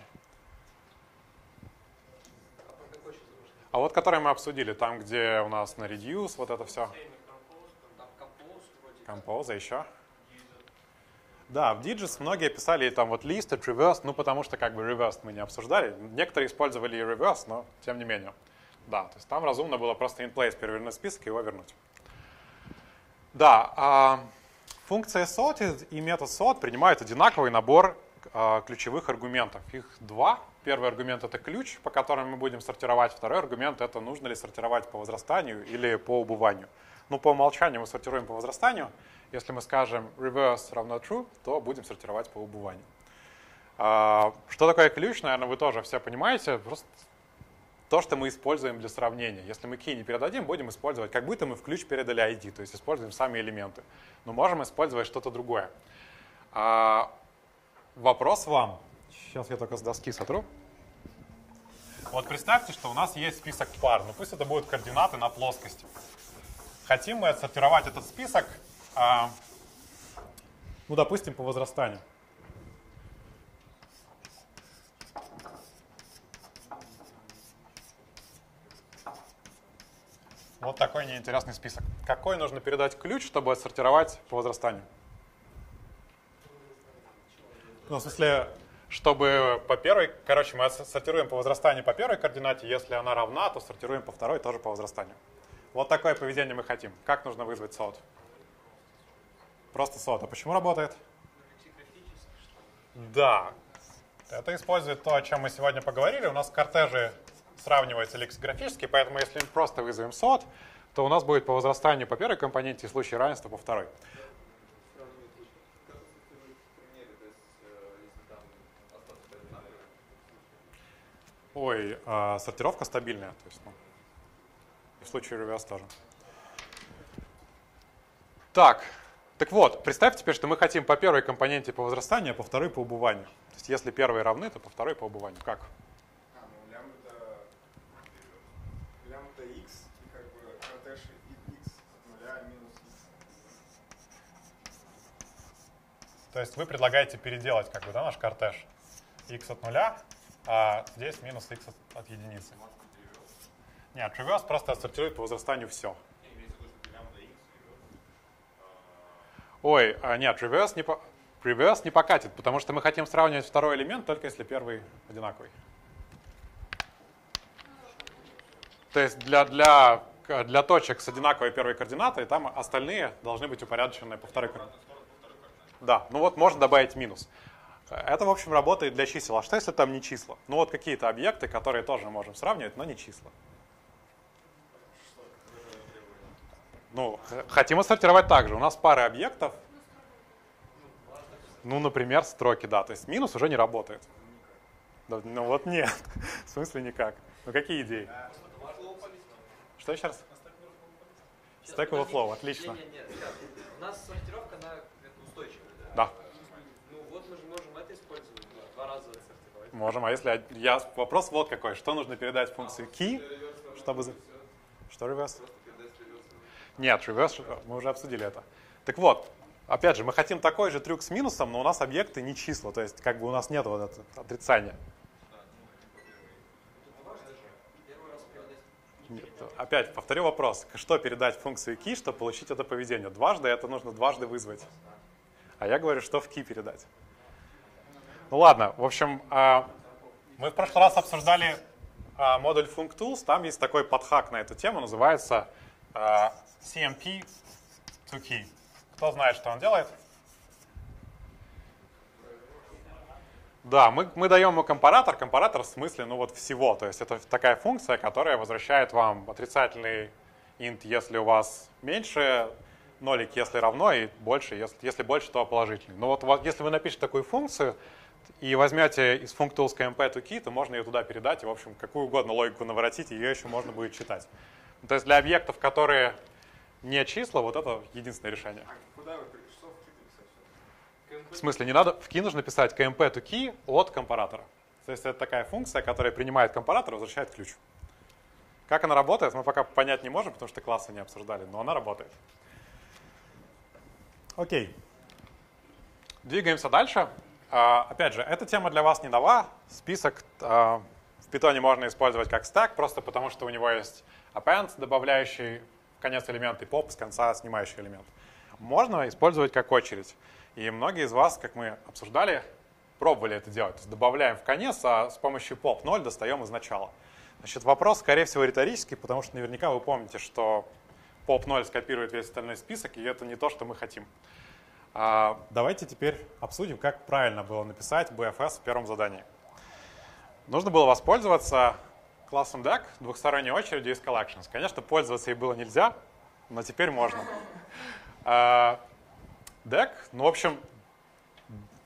А вот который мы обсудили, там, где у нас на reduce, вот это все. Compose, а еще? Да, в digits многие писали там вот listed, reversed, ну потому что как бы reversed мы не обсуждали. Некоторые использовали и reverse, но тем не менее. Да, то есть там разумно было просто in place перевернуть список и его вернуть. Да, а функция sorted и метод sort принимают одинаковый набор а, ключевых аргументов. Их два. Первый аргумент — это ключ, по которому мы будем сортировать. Второй аргумент — это нужно ли сортировать по возрастанию или по убыванию. Ну, по умолчанию мы сортируем по возрастанию. Если мы скажем reverse равно true, то будем сортировать по убыванию. А, что такое ключ, наверное, вы тоже все понимаете. Просто то, что мы используем для сравнения. Если мы key не передадим, будем использовать, как будто мы в ключ передали ай ди, то есть используем сами элементы. Но можем использовать что-то другое. А, вопрос вам. Сейчас я только с доски сотру. Вот представьте, что у нас есть список пар. Ну пусть это будут координаты на плоскости. Хотим мы отсортировать этот список, а, ну, допустим, по возрастанию. Вот такой неинтересный список. Какой нужно передать ключ, чтобы отсортировать по возрастанию? Ну, в смысле, чтобы по первой, короче, мы сортируем по возрастанию по первой координате, если она равна, то сортируем по второй тоже по возрастанию. Вот такое поведение мы хотим. Как нужно вызвать сорт? Просто сорт. А почему работает? Да. Это использует то, о чем мы сегодня поговорили. У нас кортежи сравниваются лексикографически, поэтому если мы просто вызовем сорт, то у нас будет по возрастанию по первой компоненте и в случае равенства по второй. Ой, а сортировка стабильная. То есть, ну, и в случае реверс тоже. Так, так вот, представьте теперь, что мы хотим по первой компоненте по возрастанию, а по второй по убыванию. То есть если первые равны, то по второй по убыванию. Как? А, ну лямбда, лямбда x и как бы кортеж x от нуля минус x. То есть вы предлагаете переделать как бы, да, наш кортеж x от нуля, а здесь минус x от, от единицы. Нет, reverse просто отсортирует по возрастанию все. Ой, а нет, reverse не, по, reverse не покатит, потому что мы хотим сравнивать второй элемент, только если первый одинаковый. То есть для, для, для точек с одинаковой первой координатой, там остальные должны быть упорядочены по второй координате. Да, ну вот можно добавить минус. Это, в общем, работает для чисел. А что, если там не числа? Ну вот какие-то объекты, которые тоже можем сравнивать, но не числа. Ну, хотим отсортировать также. У нас пары объектов. Ну, например, строки, да. То есть минус уже не работает. Да, ну вот нет. В смысле никак. Ну какие идеи? Что еще раз? Stack Overflow, отлично. Нет, нет, нет. У нас сортировка, она устойчивая, да? Да. Ну вот мы же можем это использовать, два раза отсортировать. Можем. А если я... Вопрос вот какой. Что нужно передать функции key, чтобы... Что reverse? Нет, reverse, мы уже обсудили это. Так вот, опять же, мы хотим такой же трюк с минусом, но у нас объекты не числа, то есть как бы у нас нет вот этого отрицания. Нет, опять повторю вопрос. Что передать функции key, чтобы получить это поведение? Дважды это нужно дважды вызвать. А я говорю, что в key передать. Ну ладно, в общем, мы в прошлый раз обсуждали модуль FuncTools, там есть такой подхак на эту тему, называется си эм пи to key. Кто знает, что он делает? Да, мы, мы даем ему компаратор. Компаратор в смысле, ну вот всего. То есть это такая функция, которая возвращает вам отрицательный int, если у вас меньше, нолик, если равно, и больше, если, если больше, то положительный. Но вот, вот если вы напишете такую функцию и возьмете из FuncTools кей эм пи to key, то можно ее туда передать, и, в общем, какую угодно логику наворотить, и ее еще можно будет читать. То есть для объектов, которые не числа, вот это единственное решение. А куда вы что в key писать? В смысле, не надо, в key нужно писать кей эм пи to key от компаратора. То есть это такая функция, которая принимает компаратор и возвращает ключ. Как она работает, мы пока понять не можем, потому что классы не обсуждали, но она работает. Окей. Двигаемся дальше. А, опять же, эта тема для вас не нова. Список а, в Python можно использовать как стек, просто потому что у него есть append, добавляющий в конец элемент, и pop с конца снимающий элемент. Можно использовать как очередь. И многие из вас, как мы обсуждали, пробовали это делать. То есть добавляем в конец, а с помощью pop ноль достаем из начала. Значит, вопрос, скорее всего, риторический, потому что наверняка вы помните, что pop ноль скопирует весь остальной список, и это не то, что мы хотим. А, давайте теперь обсудим, как правильно было написать би эф эс в первом задании. Нужно было воспользоваться классом deck, двухсторонней очередью из collections. Конечно, пользоваться ей было нельзя, но теперь можно. А, deck, ну, в общем,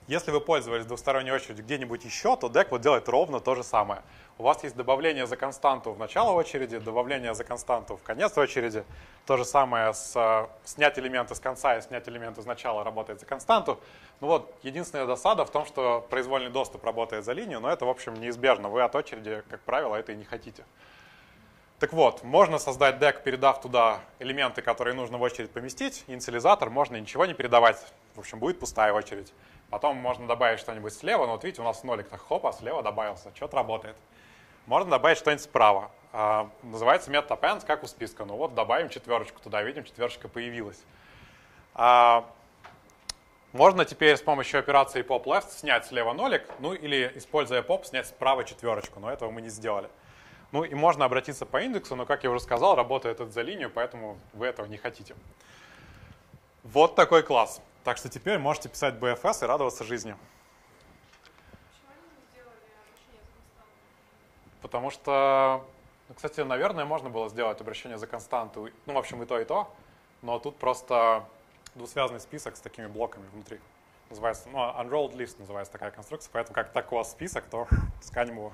Если вы пользовались двусторонней очередью где-нибудь еще, то дек вот делает ровно то же самое. У вас есть добавление за константу в начало очереди, добавление за константу в конец очереди. То же самое с uh, снять элементы с конца и снять элементы из начала работает за константу. Ну вот, единственная досада в том, что произвольный доступ работает за линию, но это, в общем, неизбежно. Вы от очереди, как правило, это и не хотите. Так вот, можно создать дек, передав туда элементы, которые нужно в очередь поместить. Инициализатор, можно ничего не передавать. В общем, будет пустая очередь. Потом можно добавить что-нибудь слева, но вот видите, у нас нолик так хопа, слева добавился, что-то работает. Можно добавить что-нибудь справа. А, называется метод append, как у списка. Ну вот добавим четверочку туда, видим, четверочка появилась. А, можно теперь с помощью операции pop left снять слева нолик, ну или, используя pop, снять справа четверочку, но этого мы не сделали. Ну и можно обратиться по индексу, но, как я уже сказал, работает это за линию, поэтому вы этого не хотите. Вот такой класс. Так что теперь можете писать би эф эс и радоваться жизни. Почему они не сделали обращение за константу? Потому что, ну, кстати, наверное, можно было сделать обращение за константу. Ну, в общем, и то, и то. Но тут просто двусвязанный список с такими блоками внутри. Называется, ну, unrolled list называется такая конструкция. Поэтому как так у вас список, то сканем его.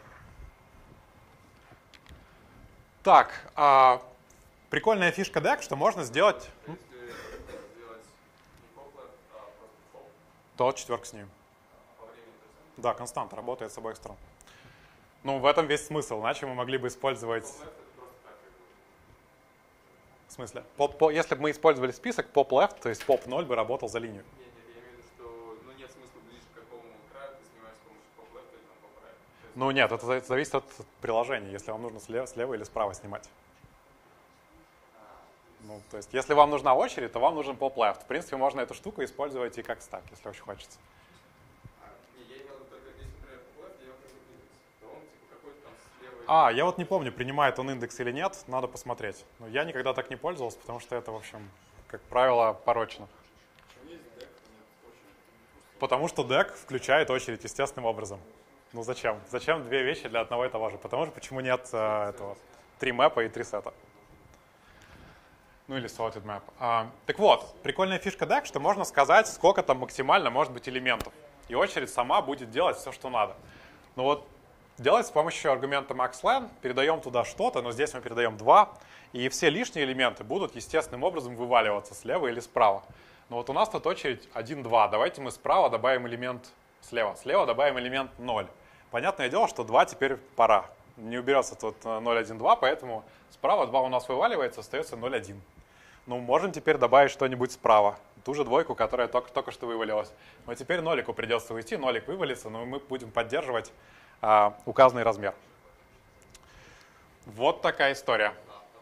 Так, а, прикольная фишка дек, что можно сделать... То четверка с ним. Да, константа работает с обоих сторон. Ну, в этом весь смысл. Иначе мы могли бы использовать... В смысле? Pop, po, если бы мы использовали список pop left, то есть pop ноль бы работал за линию. Нет, нет, я имею в виду, что ну, нет смысла ближе к какому краю ты снимаешь с помощью pop left или там pop right. Ну нет, это зависит от приложения. Если вам нужно слева, слева или справа снимать. Ну, то есть, если вам нужна очередь, то вам нужен pop left. В принципе, можно эту штуку использовать и как стак, если очень хочется. Не, я имел в виду только здесь, например, pop left, я его как бы индекс. То он типа какой-то там слева... А, я вот не помню, принимает он индекс или нет, надо посмотреть. Но я никогда так не пользовался, потому что это, в общем, как правило, порочно. Потому что дек включает очередь естественным образом. Ну зачем? Зачем две вещи для одного и того же? Потому что почему нет э, этого три мэпа и три сета? Ну или sorted map. А, так вот, прикольная фишка дек, что можно сказать, сколько там максимально может быть элементов. И очередь сама будет делать все, что надо. Ну вот, делать с помощью аргумента maxlen, передаем туда что-то, но здесь мы передаем два, и все лишние элементы будут естественным образом вываливаться слева или справа. Но вот у нас тут очередь один, два. Давайте мы справа добавим элемент слева. Слева добавим элемент ноль. Понятное дело, что два теперь пора. Не уберется тут ноль, один, два, поэтому справа два у нас вываливается, остается ноль, один. Ну, можем теперь добавить что-нибудь справа. Ту же двойку, которая только, только что вывалилась. Но теперь нолику придется уйти, нолик вывалится, но мы будем поддерживать а, указанный размер. Вот такая история.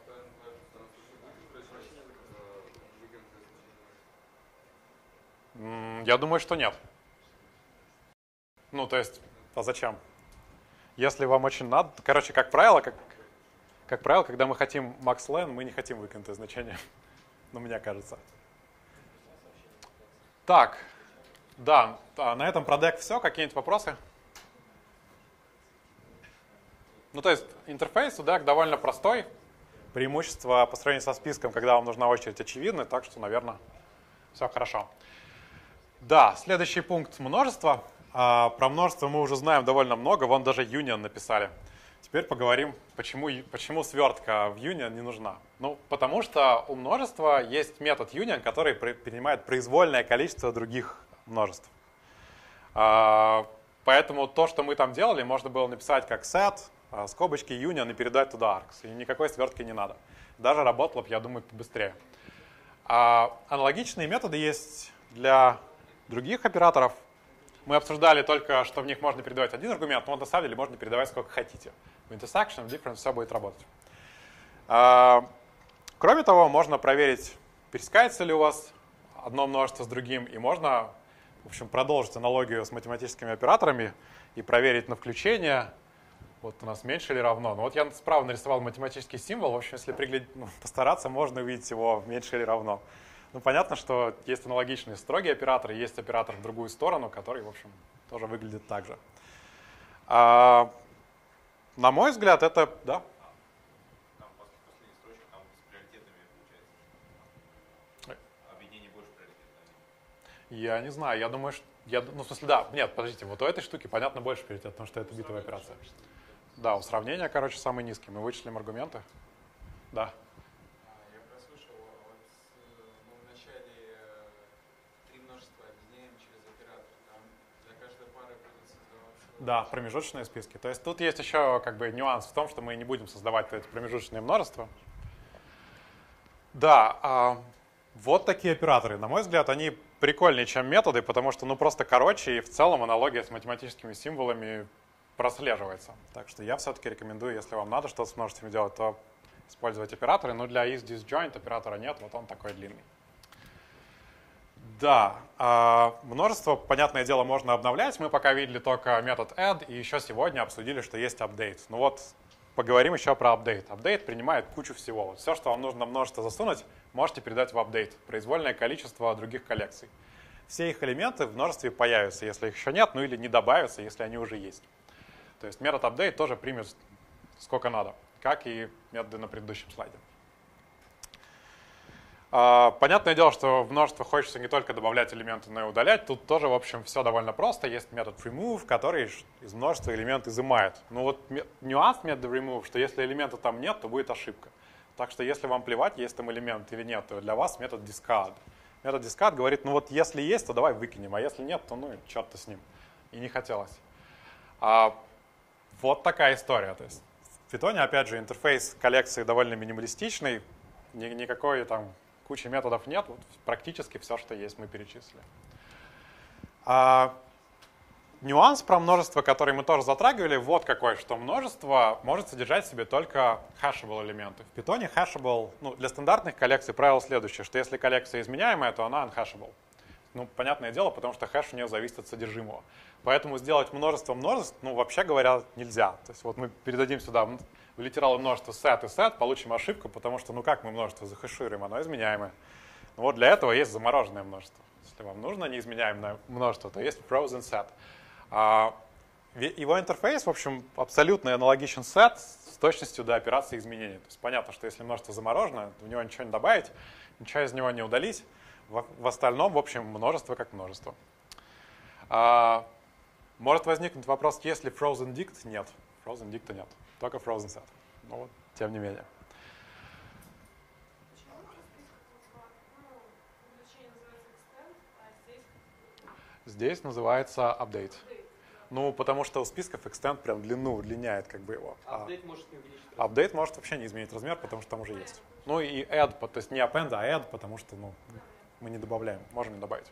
Я думаю, что нет. Ну, то есть, а зачем? Если вам очень надо... Короче, как правило, как, как правило, когда мы хотим maxlen, мы не хотим выкинутое значение. Ну, мне кажется. Так, да, на этом про дек все. Какие-нибудь вопросы? Ну, то есть, интерфейс у дек довольно простой. Преимущество по сравнению со списком, когда вам нужна очередь, очевидны, так что, наверное, все хорошо. Да, следующий пункт — множество. А, про множество мы уже знаем довольно много, вон даже union написали. Теперь поговорим, почему, почему свертка в union не нужна. Ну, потому что у множества есть метод union, который принимает произвольное количество других множеств. А, поэтому то, что мы там делали, можно было написать как set, скобочки union и передать туда args. И никакой свертки не надо. Даже работало бы, я думаю, побыстрее. А, аналогичные методы есть для других операторов. Мы обсуждали только, что в них можно передавать один аргумент, но на самом деле можно передавать сколько хотите. В intersection, в difference все будет работать. А, кроме того, можно проверить, пересекается ли у вас одно множество с другим, и можно, в общем, продолжить аналогию с математическими операторами и проверить на включение. Вот у нас меньше или равно. Но вот я справа нарисовал математический символ. В общем, если приглядеть, ну, постараться, можно увидеть его меньше или равно. Ну, понятно, что есть аналогичные строгие операторы, есть оператор в другую сторону, который, в общем, тоже выглядит так же. А, на мой взгляд, это... Да? Там последняя строчка, там с приоритетами получается. Объединение больше приоритетов. Я не знаю, я думаю, что... Я, ну, в смысле, да, нет, подождите, вот у этой штуки, понятно, больше приоритет, потому что это битовая операция. Да, у сравнения, короче, самый низкий. Мы вычислим аргументы. Да. Я прослушал, вот мы в начале три множества объединяем через оператор. Там для каждой пары будет создаваться... Да, промежуточные списки. То есть тут есть еще как бы нюанс в том, что мы не будем создавать эти промежуточные множества. Да, а, вот такие операторы. На мой взгляд, они прикольнее, чем методы, потому что ну просто короче, и в целом аналогия с математическими символами прослеживается. Так что я все-таки рекомендую, если вам надо что-то с множествами делать, то использовать операторы. Но для is disjoint оператора нет, вот он такой длинный. Да, а, множество, понятное дело, можно обновлять. Мы пока видели только метод add, и еще сегодня обсудили, что есть update. Ну вот, поговорим еще про update. Update принимает кучу всего. Вот все, что вам нужно множество засунуть, можете передать в update. Произвольное количество других коллекций. Все их элементы в множестве появятся, если их еще нет, ну или не добавятся, если они уже есть. То есть метод update тоже примет сколько надо, как и методы на предыдущем слайде. Понятное дело, что в множество хочется не только добавлять элементы, но и удалять. Тут тоже, в общем, все довольно просто. Есть метод remove, который из множества элемент изымает. Ну вот нюанс метода remove, что если элемента там нет, то будет ошибка. Так что если вам плевать, есть там элемент или нет, то для вас метод discard. Метод discard говорит, ну вот если есть, то давай выкинем, а если нет, то ну черт-то с ним. И не хотелось. А вот такая история. То есть в Python, опять же, интерфейс коллекции довольно минималистичный. Ни, никакой там кучи методов нет. Вот практически все, что есть, мы перечислили. А, нюанс про множество, который мы тоже затрагивали, вот какой, что множество может содержать в себе только hashable элементы. В Python hashable, ну, для стандартных коллекций правило следующее, что если коллекция изменяемая, то она unhashable. Ну, понятное дело, потому что хэш у нее зависит от содержимого. Поэтому сделать множество множеств, ну, вообще говоря, нельзя. То есть вот мы передадим сюда в литералы множество set и set, получим ошибку, потому что, ну как мы множество захэшируем, оно изменяемое. Ну, вот для этого есть замороженное множество. Если вам нужно неизменяемое множество, то есть frozen set. А его интерфейс, в общем, абсолютно аналогичен set с точностью до операции изменения. То есть понятно, что если множество заморожено, в него ничего не добавить, ничего из него не удалить. В, в остальном, в общем, множество как множество. А, может возникнуть вопрос, есть ли frozen dict? Нет. Frozen dict нет. Только frozen set. Но вот, тем не менее. Почему в списках называется extend, а здесь Здесь называется update. Ну, потому что у списков extend прям длину удлиняет как бы его. Апдейт может не увеличить. Update может вообще не изменить размер, потому что там уже есть. Ну и add, то есть не append, а add, потому что ну, мы не добавляем, можем не добавить.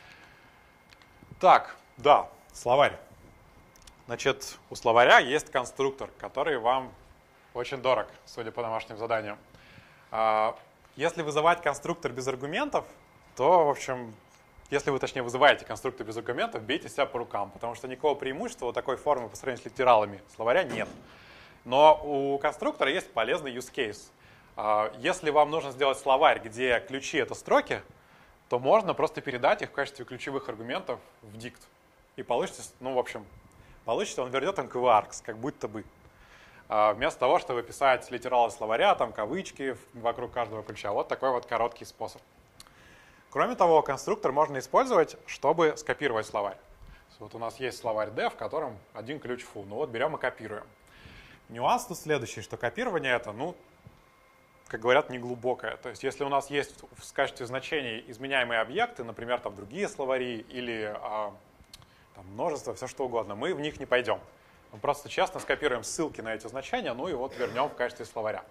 Так, да, словарь. Значит, у словаря есть конструктор, который вам очень дорог, судя по домашним заданиям. Если вызывать конструктор без аргументов, то, в общем, если вы, точнее, вызываете конструктор без аргументов, бейте себя по рукам, потому что никакого преимущества у такой формы по сравнению с литералами словаря нет. Но у конструктора есть полезный use case. Если вам нужно сделать словарь, где ключи — это строки, то можно просто передать их в качестве ключевых аргументов в дикт. И получите, ну, в общем, получите, он вернет им kvarks, как будто бы. Вместо того, чтобы писать литералы словаря, там кавычки вокруг каждого ключа. Вот такой вот короткий способ. Кроме того, конструктор можно использовать, чтобы скопировать словарь. Вот у нас есть словарь D, в котором один ключ foo. Ну вот берем и копируем. Нюанс тут следующий, что копирование это, ну, как говорят, неглубокое. То есть если у нас есть в качестве значений изменяемые объекты, например, там другие словари или а, там, множество, все что угодно, мы в них не пойдем. Мы просто честно скопируем ссылки на эти значения, ну и вот вернем в качестве словаря.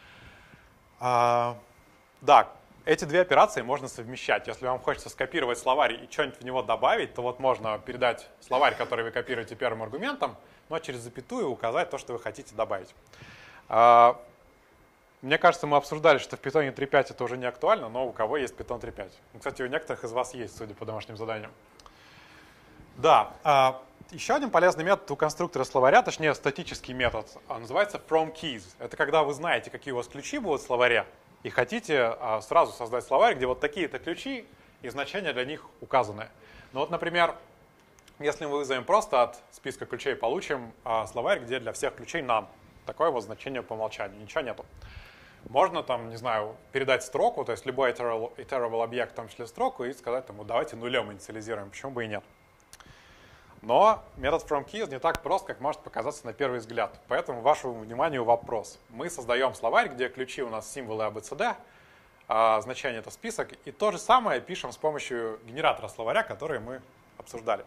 А, да, эти две операции можно совмещать. Если вам хочется скопировать словарь и что-нибудь в него добавить, то вот можно передать словарь, который вы копируете первым аргументом, но через запятую указать то, что вы хотите добавить. А, мне кажется, мы обсуждали, что в Python три пять это уже не актуально, но у кого есть Python три пять? Кстати, у некоторых из вас есть, судя по домашним заданиям. Да, а, еще один полезный метод у конструктора словаря, точнее статический метод, называется FromKeys. Это когда вы знаете, какие у вас ключи будут в словаре, и хотите а, сразу создать словарь, где вот такие-то ключи и значения для них указаны. Ну вот, например, если мы вызовем просто от списка ключей, получим а, словарь, где для всех ключей none. Такое вот значение по умолчанию, ничего нету. Можно там, не знаю, передать строку, то есть любой iterable, iterable объект, в том числе строку, и сказать ему, давайте нулем инициализируем, почему бы и нет. Но метод FromKeys не так прост, как может показаться на первый взгляд. Поэтому вашему вниманию вопрос. Мы создаем словарь, где ключи у нас символы эй би си ди, а значение это список, и то же самое пишем с помощью генератора словаря, который мы обсуждали.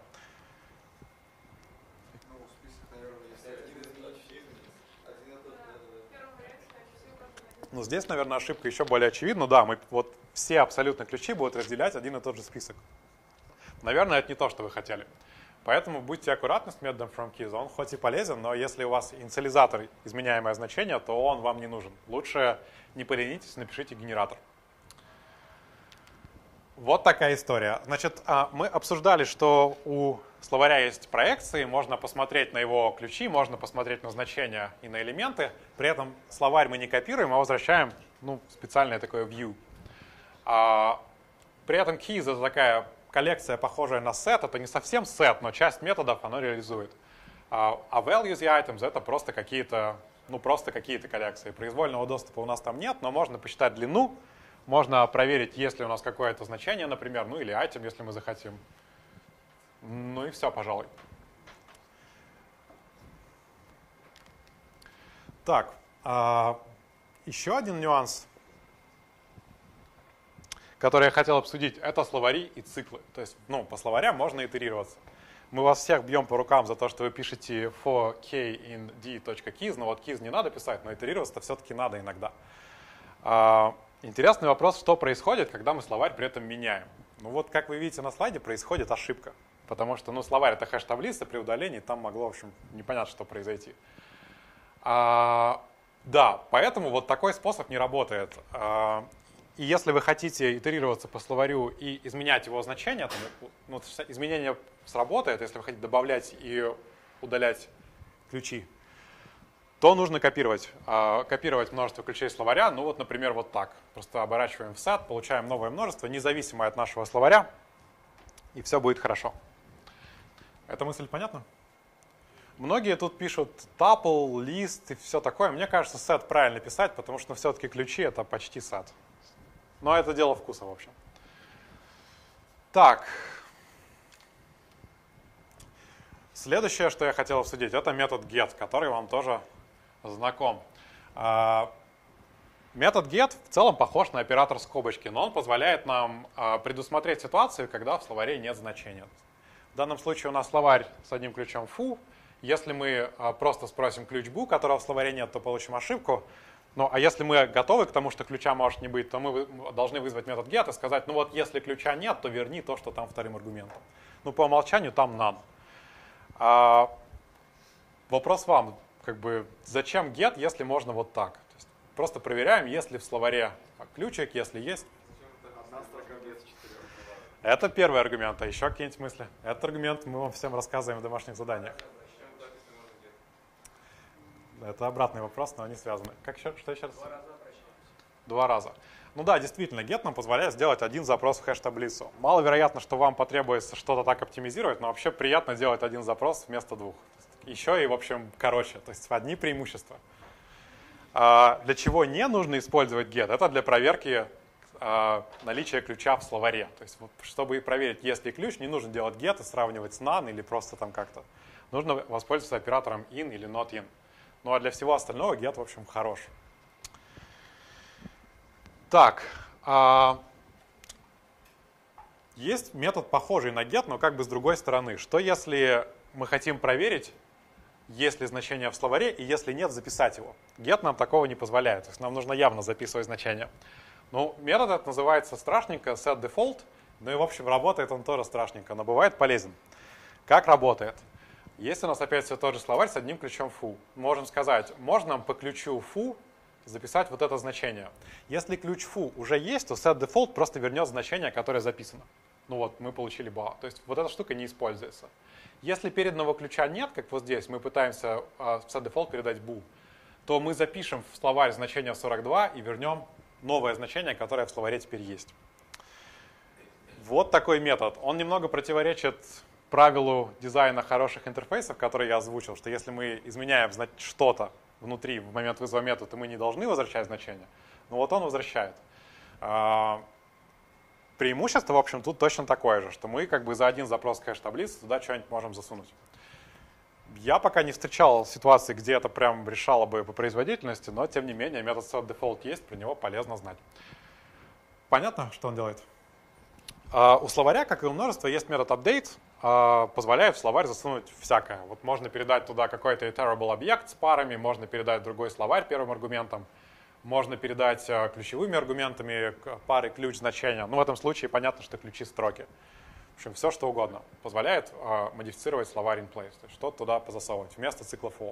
Ну, список, наверное, если один изменить, все изменится. Один и тот, да, да. Ну, здесь, наверное, ошибка еще более очевидна. Да, мы вот все абсолютно ключи будут разделять один и тот же список. Наверное, это не то, что вы хотели. Поэтому будьте аккуратны с методом FromKeys. Он хоть и полезен, но если у вас инициализатор изменяемое значение, то он вам не нужен. Лучше не поленитесь, напишите генератор. Вот такая история. Значит, мы обсуждали, что у словаря есть проекции, можно посмотреть на его ключи, можно посмотреть на значения и на элементы. При этом словарь мы не копируем, а возвращаем ну, специальное такое view. При этом keys — это такая коллекция, похожая на set. Это не совсем set, но часть методов оно реализует. А values и items — это просто какие-то ну, просто какие-то коллекции. Произвольного доступа у нас там нет, но можно посчитать длину, можно проверить, есть ли у нас какое-то значение, например, ну или item, если мы захотим. Ну и все, пожалуй. Так, а, еще один нюанс, который я хотел обсудить, это словари и циклы. То есть, ну, по словарям можно итерироваться. Мы вас всех бьем по рукам за то, что вы пишете for k in d.keys, но вот keys не надо писать, но итерироваться-то все-таки надо иногда. А, интересный вопрос, что происходит, когда мы словарь при этом меняем. Ну вот, как вы видите на слайде, происходит ошибка. Потому что, ну, словарь — это хэш-таблица, при удалении там могло, в общем, непонятно, что произойти. А, да, поэтому вот такой способ не работает. А, и если вы хотите итерироваться по словарю и изменять его значение, там, ну, изменение сработает, если вы хотите добавлять и удалять ключи, то нужно копировать. А, копировать множество ключей словаря, ну вот, например, вот так. Просто оборачиваем в set, получаем новое множество, независимое от нашего словаря, и все будет хорошо. Эта мысль понятна? Многие тут пишут tuple, list и все такое. Мне кажется, set правильно писать, потому что ну, все-таки ключи — это почти set. Но это дело вкуса, в общем. Так. Следующее, что я хотел обсудить, это метод get, который вам тоже знаком. Метод get в целом похож на оператор скобочки, но он позволяет нам предусмотреть ситуацию, когда в словаре нет значения. В данном случае у нас словарь с одним ключом foo. Если мы просто спросим ключ bu, которого в словаре нет, то получим ошибку. Ну, а если мы готовы к тому, что ключа может не быть, то мы должны вызвать метод get и сказать, ну вот если ключа нет, то верни то, что там вторым аргументом. Ну, по умолчанию там none. А, вопрос вам, как бы, зачем get, если можно вот так? То есть просто проверяем, есть ли в словаре ключик, если есть. Это первый аргумент, а еще какие-нибудь мысли? Этот аргумент мы вам всем рассказываем в домашних заданиях. Это обратный вопрос, но они связаны. Как еще? Что еще раз? Два раза обращаемся. Два раза. Ну да, действительно, get нам позволяет сделать один запрос в хэш-таблицу. Маловероятно, что вам потребуется что-то так оптимизировать, но вообще приятно делать один запрос вместо двух. Еще и, в общем, короче, то есть одни преимущества. А для чего не нужно использовать get? Это для проверки а, наличия ключа в словаре. То есть, вот, чтобы проверить, есть ли ключ, не нужно делать get и сравнивать с none или просто там как-то. Нужно воспользоваться оператором in или not in. Ну а для всего остального get, в общем, хорош. Так, а, есть метод, похожий на get, но как бы с другой стороны. Что если мы хотим проверить, есть ли значение в словаре, и если нет, записать его? Get нам такого не позволяет, то есть нам нужно явно записывать значение. Ну, метод этот называется страшненько setDefault, ну и, в общем, работает он тоже страшненько, но бывает полезен. Как работает? Есть у нас опять все тот же словарь с одним ключом foo. Можем сказать, можно нам по ключу foo записать вот это значение. Если ключ foo уже есть, то setDefault просто вернет значение, которое записано. Ну вот, мы получили ba. То есть вот эта штука не используется. Если переданного ключа нет, как вот здесь, мы пытаемся в setDefault передать bu, то мы запишем в словарь значение сорок два и вернем новое значение, которое в словаре теперь есть. Вот такой метод. Он немного противоречит правилу дизайна хороших интерфейсов, который я озвучил, что если мы изменяем что-то внутри в момент вызова метода, мы не должны возвращать значение, но вот он возвращает. Преимущество, в общем, тут точно такое же, что мы как бы за один запрос кэш-таблицы туда что-нибудь можем засунуть. Я пока не встречал ситуации, где это прям решало бы по производительности, но тем не менее метод setDefault есть, про него полезно знать. Понятно, что он делает? Uh, у словаря, как и у множества, есть метод update, uh, позволяет в словарь засунуть всякое. Вот можно передать туда какой-то iterable объект с парами, можно передать другой словарь первым аргументом, можно передать uh, ключевыми аргументами пары ключ значения. Ну, в этом случае понятно, что ключи строки. В общем, все что угодно. Позволяет uh, модифицировать словарь in-place, то есть что-то туда позасовывать вместо цикла for.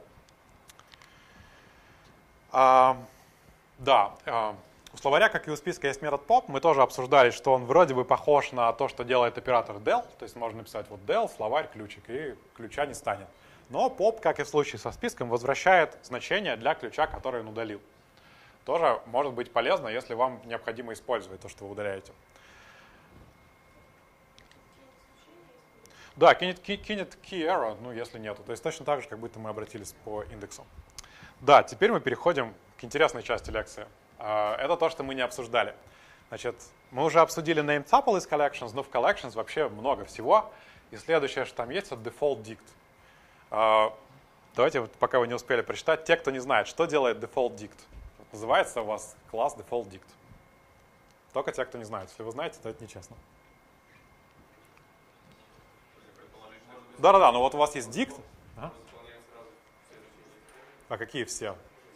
Uh, да. Uh, У словаря, как и у списка, есть метод pop. Мы тоже обсуждали, что он вроде бы похож на то, что делает оператор del. То есть можно написать вот del, словарь, ключик, и ключа не станет. Но pop, как и в случае со списком, возвращает значение для ключа, который он удалил. Тоже может быть полезно, если вам необходимо использовать то, что вы удаляете. Да, кинет, кинет key error, ну если нету. То есть точно так же, как будто мы обратились по индексу. Да, теперь мы переходим к интересной части лекции. Это то, что мы не обсуждали. Значит, мы уже обсудили name tuple из collections, но в collections вообще много всего. И следующее, что там есть, это default dict. Давайте, пока вы не успели прочитать, те, кто не знает, что делает default dict. Называется у вас класс default dict. Только те, кто не знает. Если вы знаете, то это нечестно. Да-да-да, но вот у вас есть dict. А, а какие все?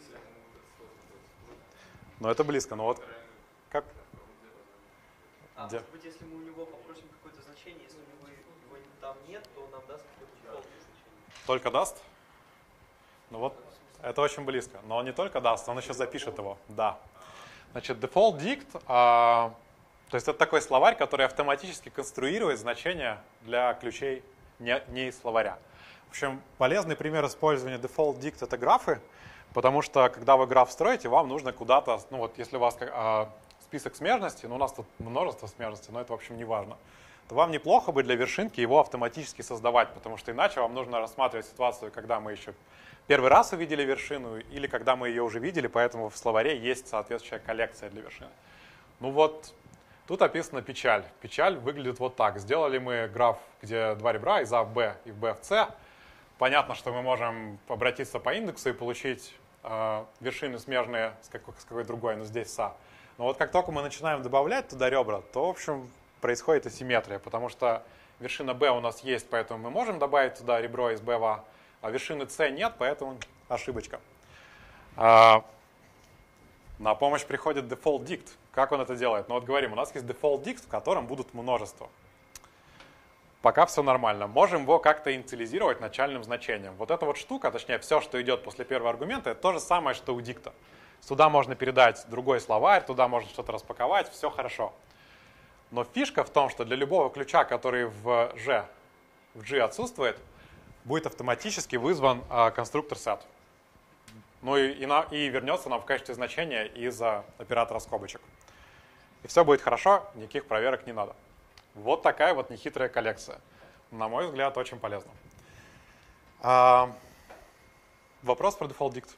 Но это близко, но вот как? А, Где? может быть, если мы у него попросим какое-то значение, если у него его там нет, то он нам даст какое-то дефолтное значение. Только даст? Ну вот, это очень близко. Но он не только даст, он еще запишет его. Да. Значит, default dict, а, то есть это такой словарь, который автоматически конструирует значения для ключей не, не из словаря. В общем, полезный пример использования default dict — это графы. Потому что, когда вы граф строите, вам нужно куда-то, ну вот если у вас э, список смежностей, ну у нас тут множество смежностей, но это, в общем, не важно, то вам неплохо бы для вершинки его автоматически создавать, потому что иначе вам нужно рассматривать ситуацию, когда мы еще первый раз увидели вершину, или когда мы ее уже видели, поэтому в словаре есть соответствующая коллекция для вершины. Ну вот, тут описана печаль. Печаль выглядит вот так. Сделали мы граф, где два ребра, из А в Б и в Б в С. Понятно, что мы можем обратиться по индексу и получить э, вершины смежные с, какой- с какой-то другой, но здесь С. Но вот как только мы начинаем добавлять туда ребра, то, в общем, происходит асимметрия, потому что вершина B у нас есть, поэтому мы можем добавить туда ребро из B в A, а вершины C нет, поэтому ошибочка. А, на помощь приходит default dict. Как он это делает? Ну вот говорим, у нас есть default dict, в котором будут множества. Пока все нормально. Можем его как-то инициализировать начальным значением. Вот эта вот штука, точнее все, что идет после первого аргумента, это то же самое, что у дикта. Сюда можно передать другой словарь, туда можно что-то распаковать, все хорошо. Но фишка в том, что для любого ключа, который в G, в G отсутствует, будет автоматически вызван э, конструктор set. Ну и, и, на, и вернется нам в качестве значения из оператора скобочек. И все будет хорошо, никаких проверок не надо. Вот такая вот нехитрая коллекция. На мой взгляд, очень полезно. А, вопрос про default dict.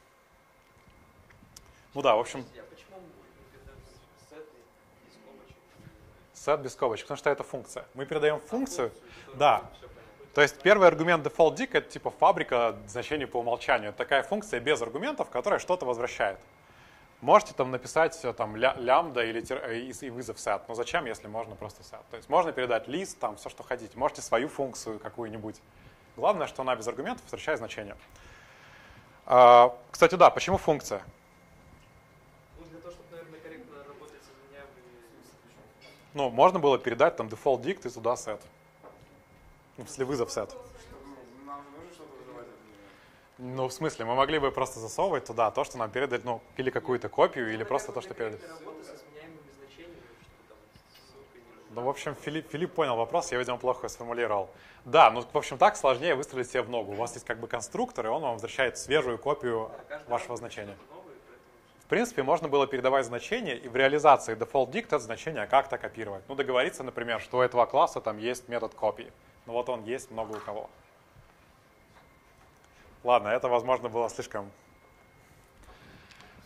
Ну да, в общем... А почему мы передаем сет без скобочек? Set без скобочек, потому что это функция. Мы передаем функцию, да. То есть первый аргумент default dict — это типа фабрика значений по умолчанию. Это такая функция без аргументов, которая что-то возвращает. Можете там написать там ля, лямбда или тир, и, и вызов set. Но зачем, если можно просто set? То есть можно передать list, там все, что хотите. Можете свою функцию какую-нибудь. Главное, что она без аргументов возвращает значение. А, кстати, да, почему функция? Ну, для того, чтобы, наверное, корректно работать с изменяемыми. Ну, можно было передать там default dict и туда set. Ну, если вызов set. Нам нужно что-то вызывать от него? Ну, в смысле, мы могли бы просто засовывать туда то, что нам передали, ну, или какую-то копию, или просто то, что передали. Работа с изменяемыми значениями, что там ссылкой не нужно. Ну, в общем, Филипп, Филипп понял вопрос, я, видимо, плохо сформулировал. Да, ну, в общем, так сложнее выстроить себе в ногу. У вас есть как бы конструктор, и он вам возвращает свежую копию вашего значения. В принципе, можно было передавать значение, и в реализации default dict это значение как-то копировать. Ну, договориться, например, что у этого класса там есть метод копии. Ну, вот он есть много у кого. Ладно, это, возможно, было слишком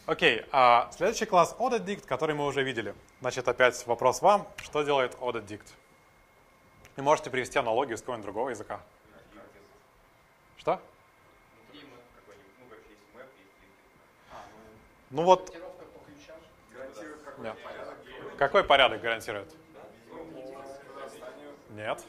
Окей, а следующий класс audit-dict, который мы уже видели. Значит, опять вопрос вам, что делает audit-dict? И можете привести аналогию с какого-нибудь другого языка. Что? Ну вот. Нет. Какой порядок гарантирует? Нет.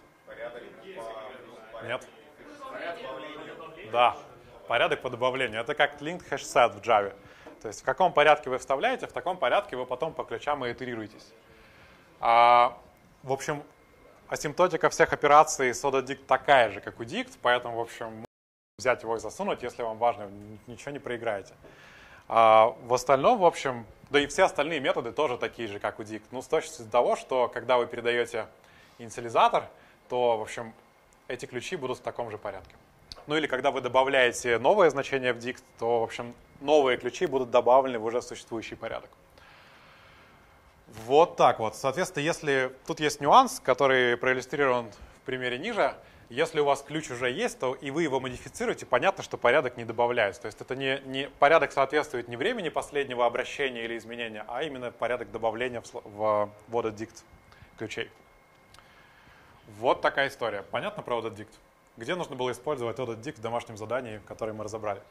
Нет. Да. Порядок по добавлению. Это как linked hash set в Java. То есть в каком порядке вы вставляете, в таком порядке вы потом по ключам и итерируетесь. А, в общем, асимптотика всех операций с audit-dict такая же, как у dict, поэтому, в общем, взять его и засунуть, если вам важно, ничего не проиграете. А в остальном, в общем, да и все остальные методы тоже такие же, как у dict. Ну, с точки того, что когда вы передаете инициализатор, то, в общем, эти ключи будут в таком же порядке. Ну или когда вы добавляете новое значение в dict, то, в общем, новые ключи будут добавлены в уже существующий порядок. Вот так вот. Соответственно, если тут есть нюанс, который проиллюстрирован в примере ниже, если у вас ключ уже есть, то и вы его модифицируете, понятно, что порядок не добавляется. То есть это не, не порядок соответствует не времени последнего обращения или изменения, а именно порядок добавления в, в, в audit-dict ключей. Вот такая история. Понятно про audit-dict? Где нужно было использовать audit-dict в домашнем задании, которое мы разобрали?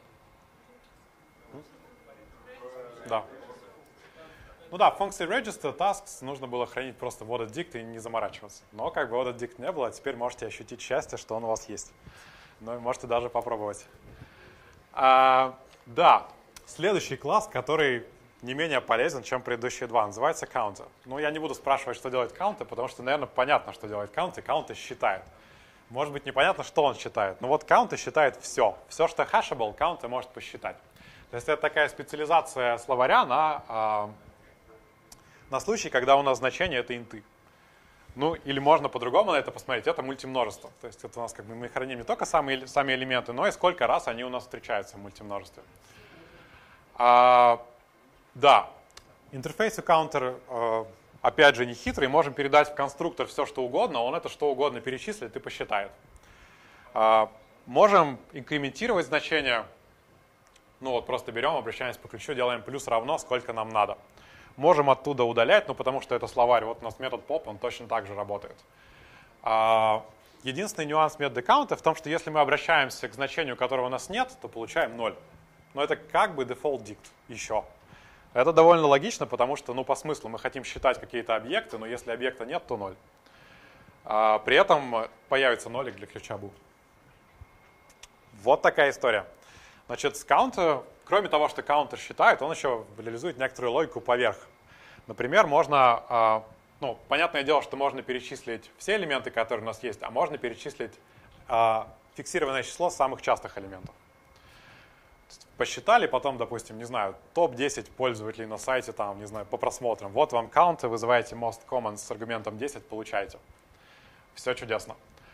Да. Ну да, функции register, tasks нужно было хранить просто в audit-dict и не заморачиваться. Но как бы audit-dict не было, теперь можете ощутить счастье, что он у вас есть. Ну и можете даже попробовать. А, да, следующий класс, который не менее полезен, чем предыдущие два, называется counter. Ну я не буду спрашивать, что делает counter, потому что, наверное, понятно, что делает counter. Counter считает. Может быть, непонятно, что он считает. Но вот counter считает все. Все, что hashable, counter может посчитать. То есть это такая специализация словаря на... на случай, когда у нас значение это инты. Ну, или можно по-другому на это посмотреть, это мультимножество. То есть это у нас как бы мы храним не только сами, сами элементы, но и сколько раз они у нас встречаются в мультимножестве. А, да, интерфейс у counter, э, опять же, не хитрый, можем передать в конструктор все, что угодно, он это что угодно перечислит и посчитает. А, можем инкрементировать значение, ну вот просто берем, обращаемся по ключу, делаем плюс равно, сколько нам надо. Можем оттуда удалять, ну потому что это словарь. Вот у нас метод pop, он точно так же работает. А, единственный нюанс метода count в том, что если мы обращаемся к значению, которого у нас нет, то получаем ноль. Но это как бы default dict еще. Это довольно логично, потому что, ну, по смыслу мы хотим считать какие-то объекты, но если объекта нет, то ноль. А, при этом появится нолик для ключа bool. Вот такая история. Значит, с counter, кроме того, что counter считает, он еще реализует некоторую логику поверх. Например, можно, ну, понятное дело, что можно перечислить все элементы, которые у нас есть, а можно перечислить фиксированное число самых частых элементов. Посчитали, потом, допустим, не знаю, топ десять пользователей на сайте, там, не знаю, по просмотрам. Вот вам counter, вызываете most common с аргументом десять, получаете. Все чудесно.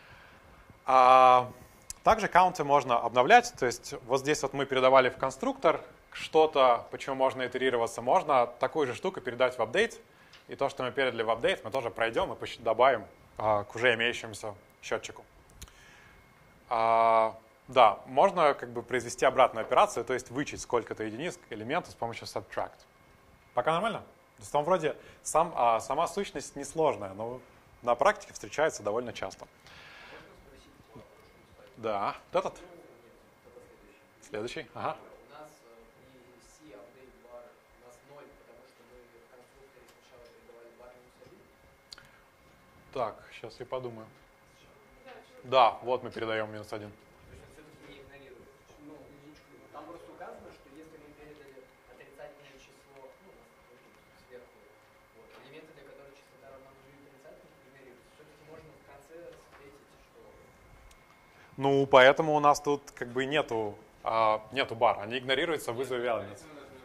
А также counter можно обновлять, то есть вот здесь вот мы передавали в конструктор что-то, почему можно итерироваться, можно такую же штуку передать в update, и то, что мы передали в update, мы тоже пройдем и добавим а, к уже имеющемуся счетчику. А, да, можно как бы произвести обратную операцию, то есть вычесть сколько-то единиц элементов с помощью subtract. Пока нормально? То есть там вроде сам, а, сама сущность несложная, но на практике встречается довольно часто. Да, вот этот. Следующий. Ага. У нас не C update bar, у нас ноль, потому что мы в конструкторе сначала передавали бар минус один. Так, сейчас я подумаю. Да, вот мы передаем минус один. Все-таки не игнорируем. Ну, там просто указано, что если мы передали отрицательное число, ну, сверху, вот, элементы, для которых частота равна нулю отрицательных, игнорируются. Все-таки можно в конце встретить, что... Ну, поэтому у нас тут как бы нету, а, нету бар, они игнорируются в вызове elements.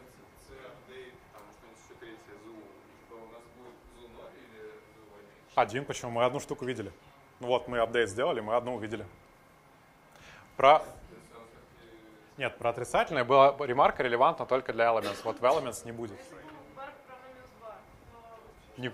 Один, почему? Мы одну штуку видели. Ну вот, мы апдейт сделали, мы одну увидели. Про... Нет, про отрицательное была ремарка релевантна только для elements. Вот в elements не будет. Не...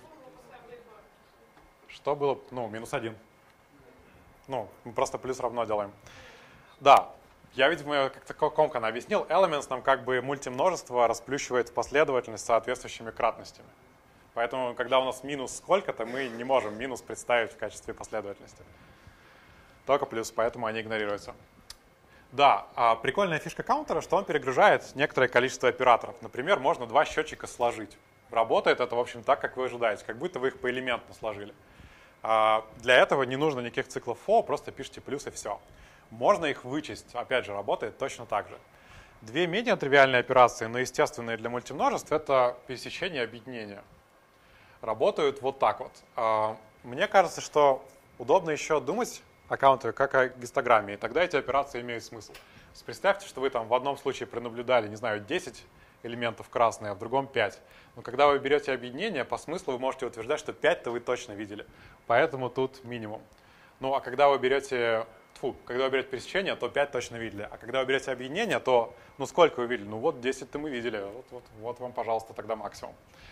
Что было? Ну, минус один. Ну, мы просто плюс равно делаем. Да, Я, видимо, как-то комканно объяснил. Elements нам как бы мультимножество расплющивает в последовательность с соответствующими кратностями. Поэтому, когда у нас минус сколько-то, мы не можем минус представить в качестве последовательности. Только плюс, поэтому они игнорируются. Да, а прикольная фишка каунтера, что он перегружает некоторое количество операторов. Например, можно два счетчика сложить. Работает это, в общем, так, как вы ожидаете, как будто вы их поэлементно сложили. А для этого не нужно никаких циклов for, просто пишите плюс и все. Можно их вычесть, опять же, работает точно так же. Две менее тривиальные операции, но естественные для мультимножеств, это пересечение и объединение. Работают вот так вот. Мне кажется, что удобно еще думать о каунтере как о гистограмме, и тогда эти операции имеют смысл. Представьте, что вы там в одном случае пронаблюдали, не знаю, десять элементов красные, а в другом пять. Но когда вы берете объединение, по смыслу вы можете утверждать, что пять-то вы точно видели. Поэтому тут минимум. Ну а когда вы берете, тьфу, когда вы берете пересечение, то пять точно видели. А когда вы берете объединение, то ну сколько вы видели? Ну вот десять-то мы видели. Вот, вот, вот вам, пожалуйста, тогда максимум.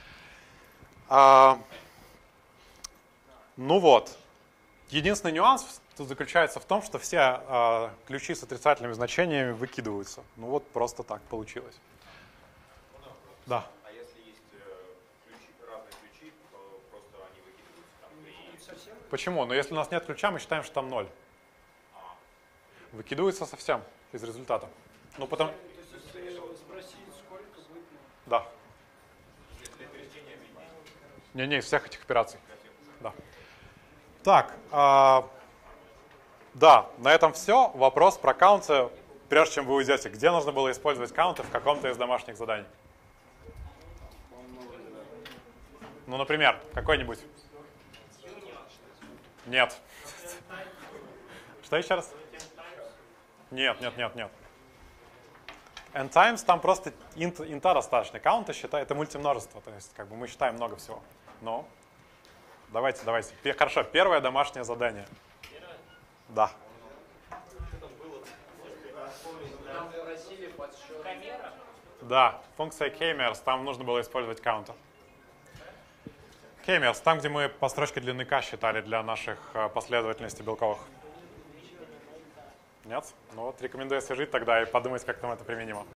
А, ну вот. Единственный нюанс тут заключается в том, что все а, ключи с отрицательными значениями выкидываются. Ну вот просто так получилось. Да. А если есть ключи, разные ключи, то просто они выкидываются там три. Почему? Но если у нас нет ключа, мы считаем, что там ноль. Выкидывается совсем из результата. Ну потом. То есть, если спросить, сколько будет, ну, Да. Не-не, из всех этих операций. Да. Так, а, да, на этом все. Вопрос про каунты, прежде чем вы уйдете. Где нужно было использовать каунты в каком-то из домашних заданий? Ну, например, какой-нибудь. Нет. Что еще раз? Нет, нет, нет, нет. N times там просто int, инта достаточно. Каунта считает, это мультимножество, то есть как бы мы считаем много всего. Но давайте, давайте. Пе- Хорошо, первое домашнее задание. Да. нам просили подсчет. Да, функция k-mers, там нужно было использовать каунтер. K-mers, там, где мы по строчке длины k считали для наших э, последовательностей белковых. Нет? Ну вот, рекомендую освежить тогда и подумать, как там это применимо.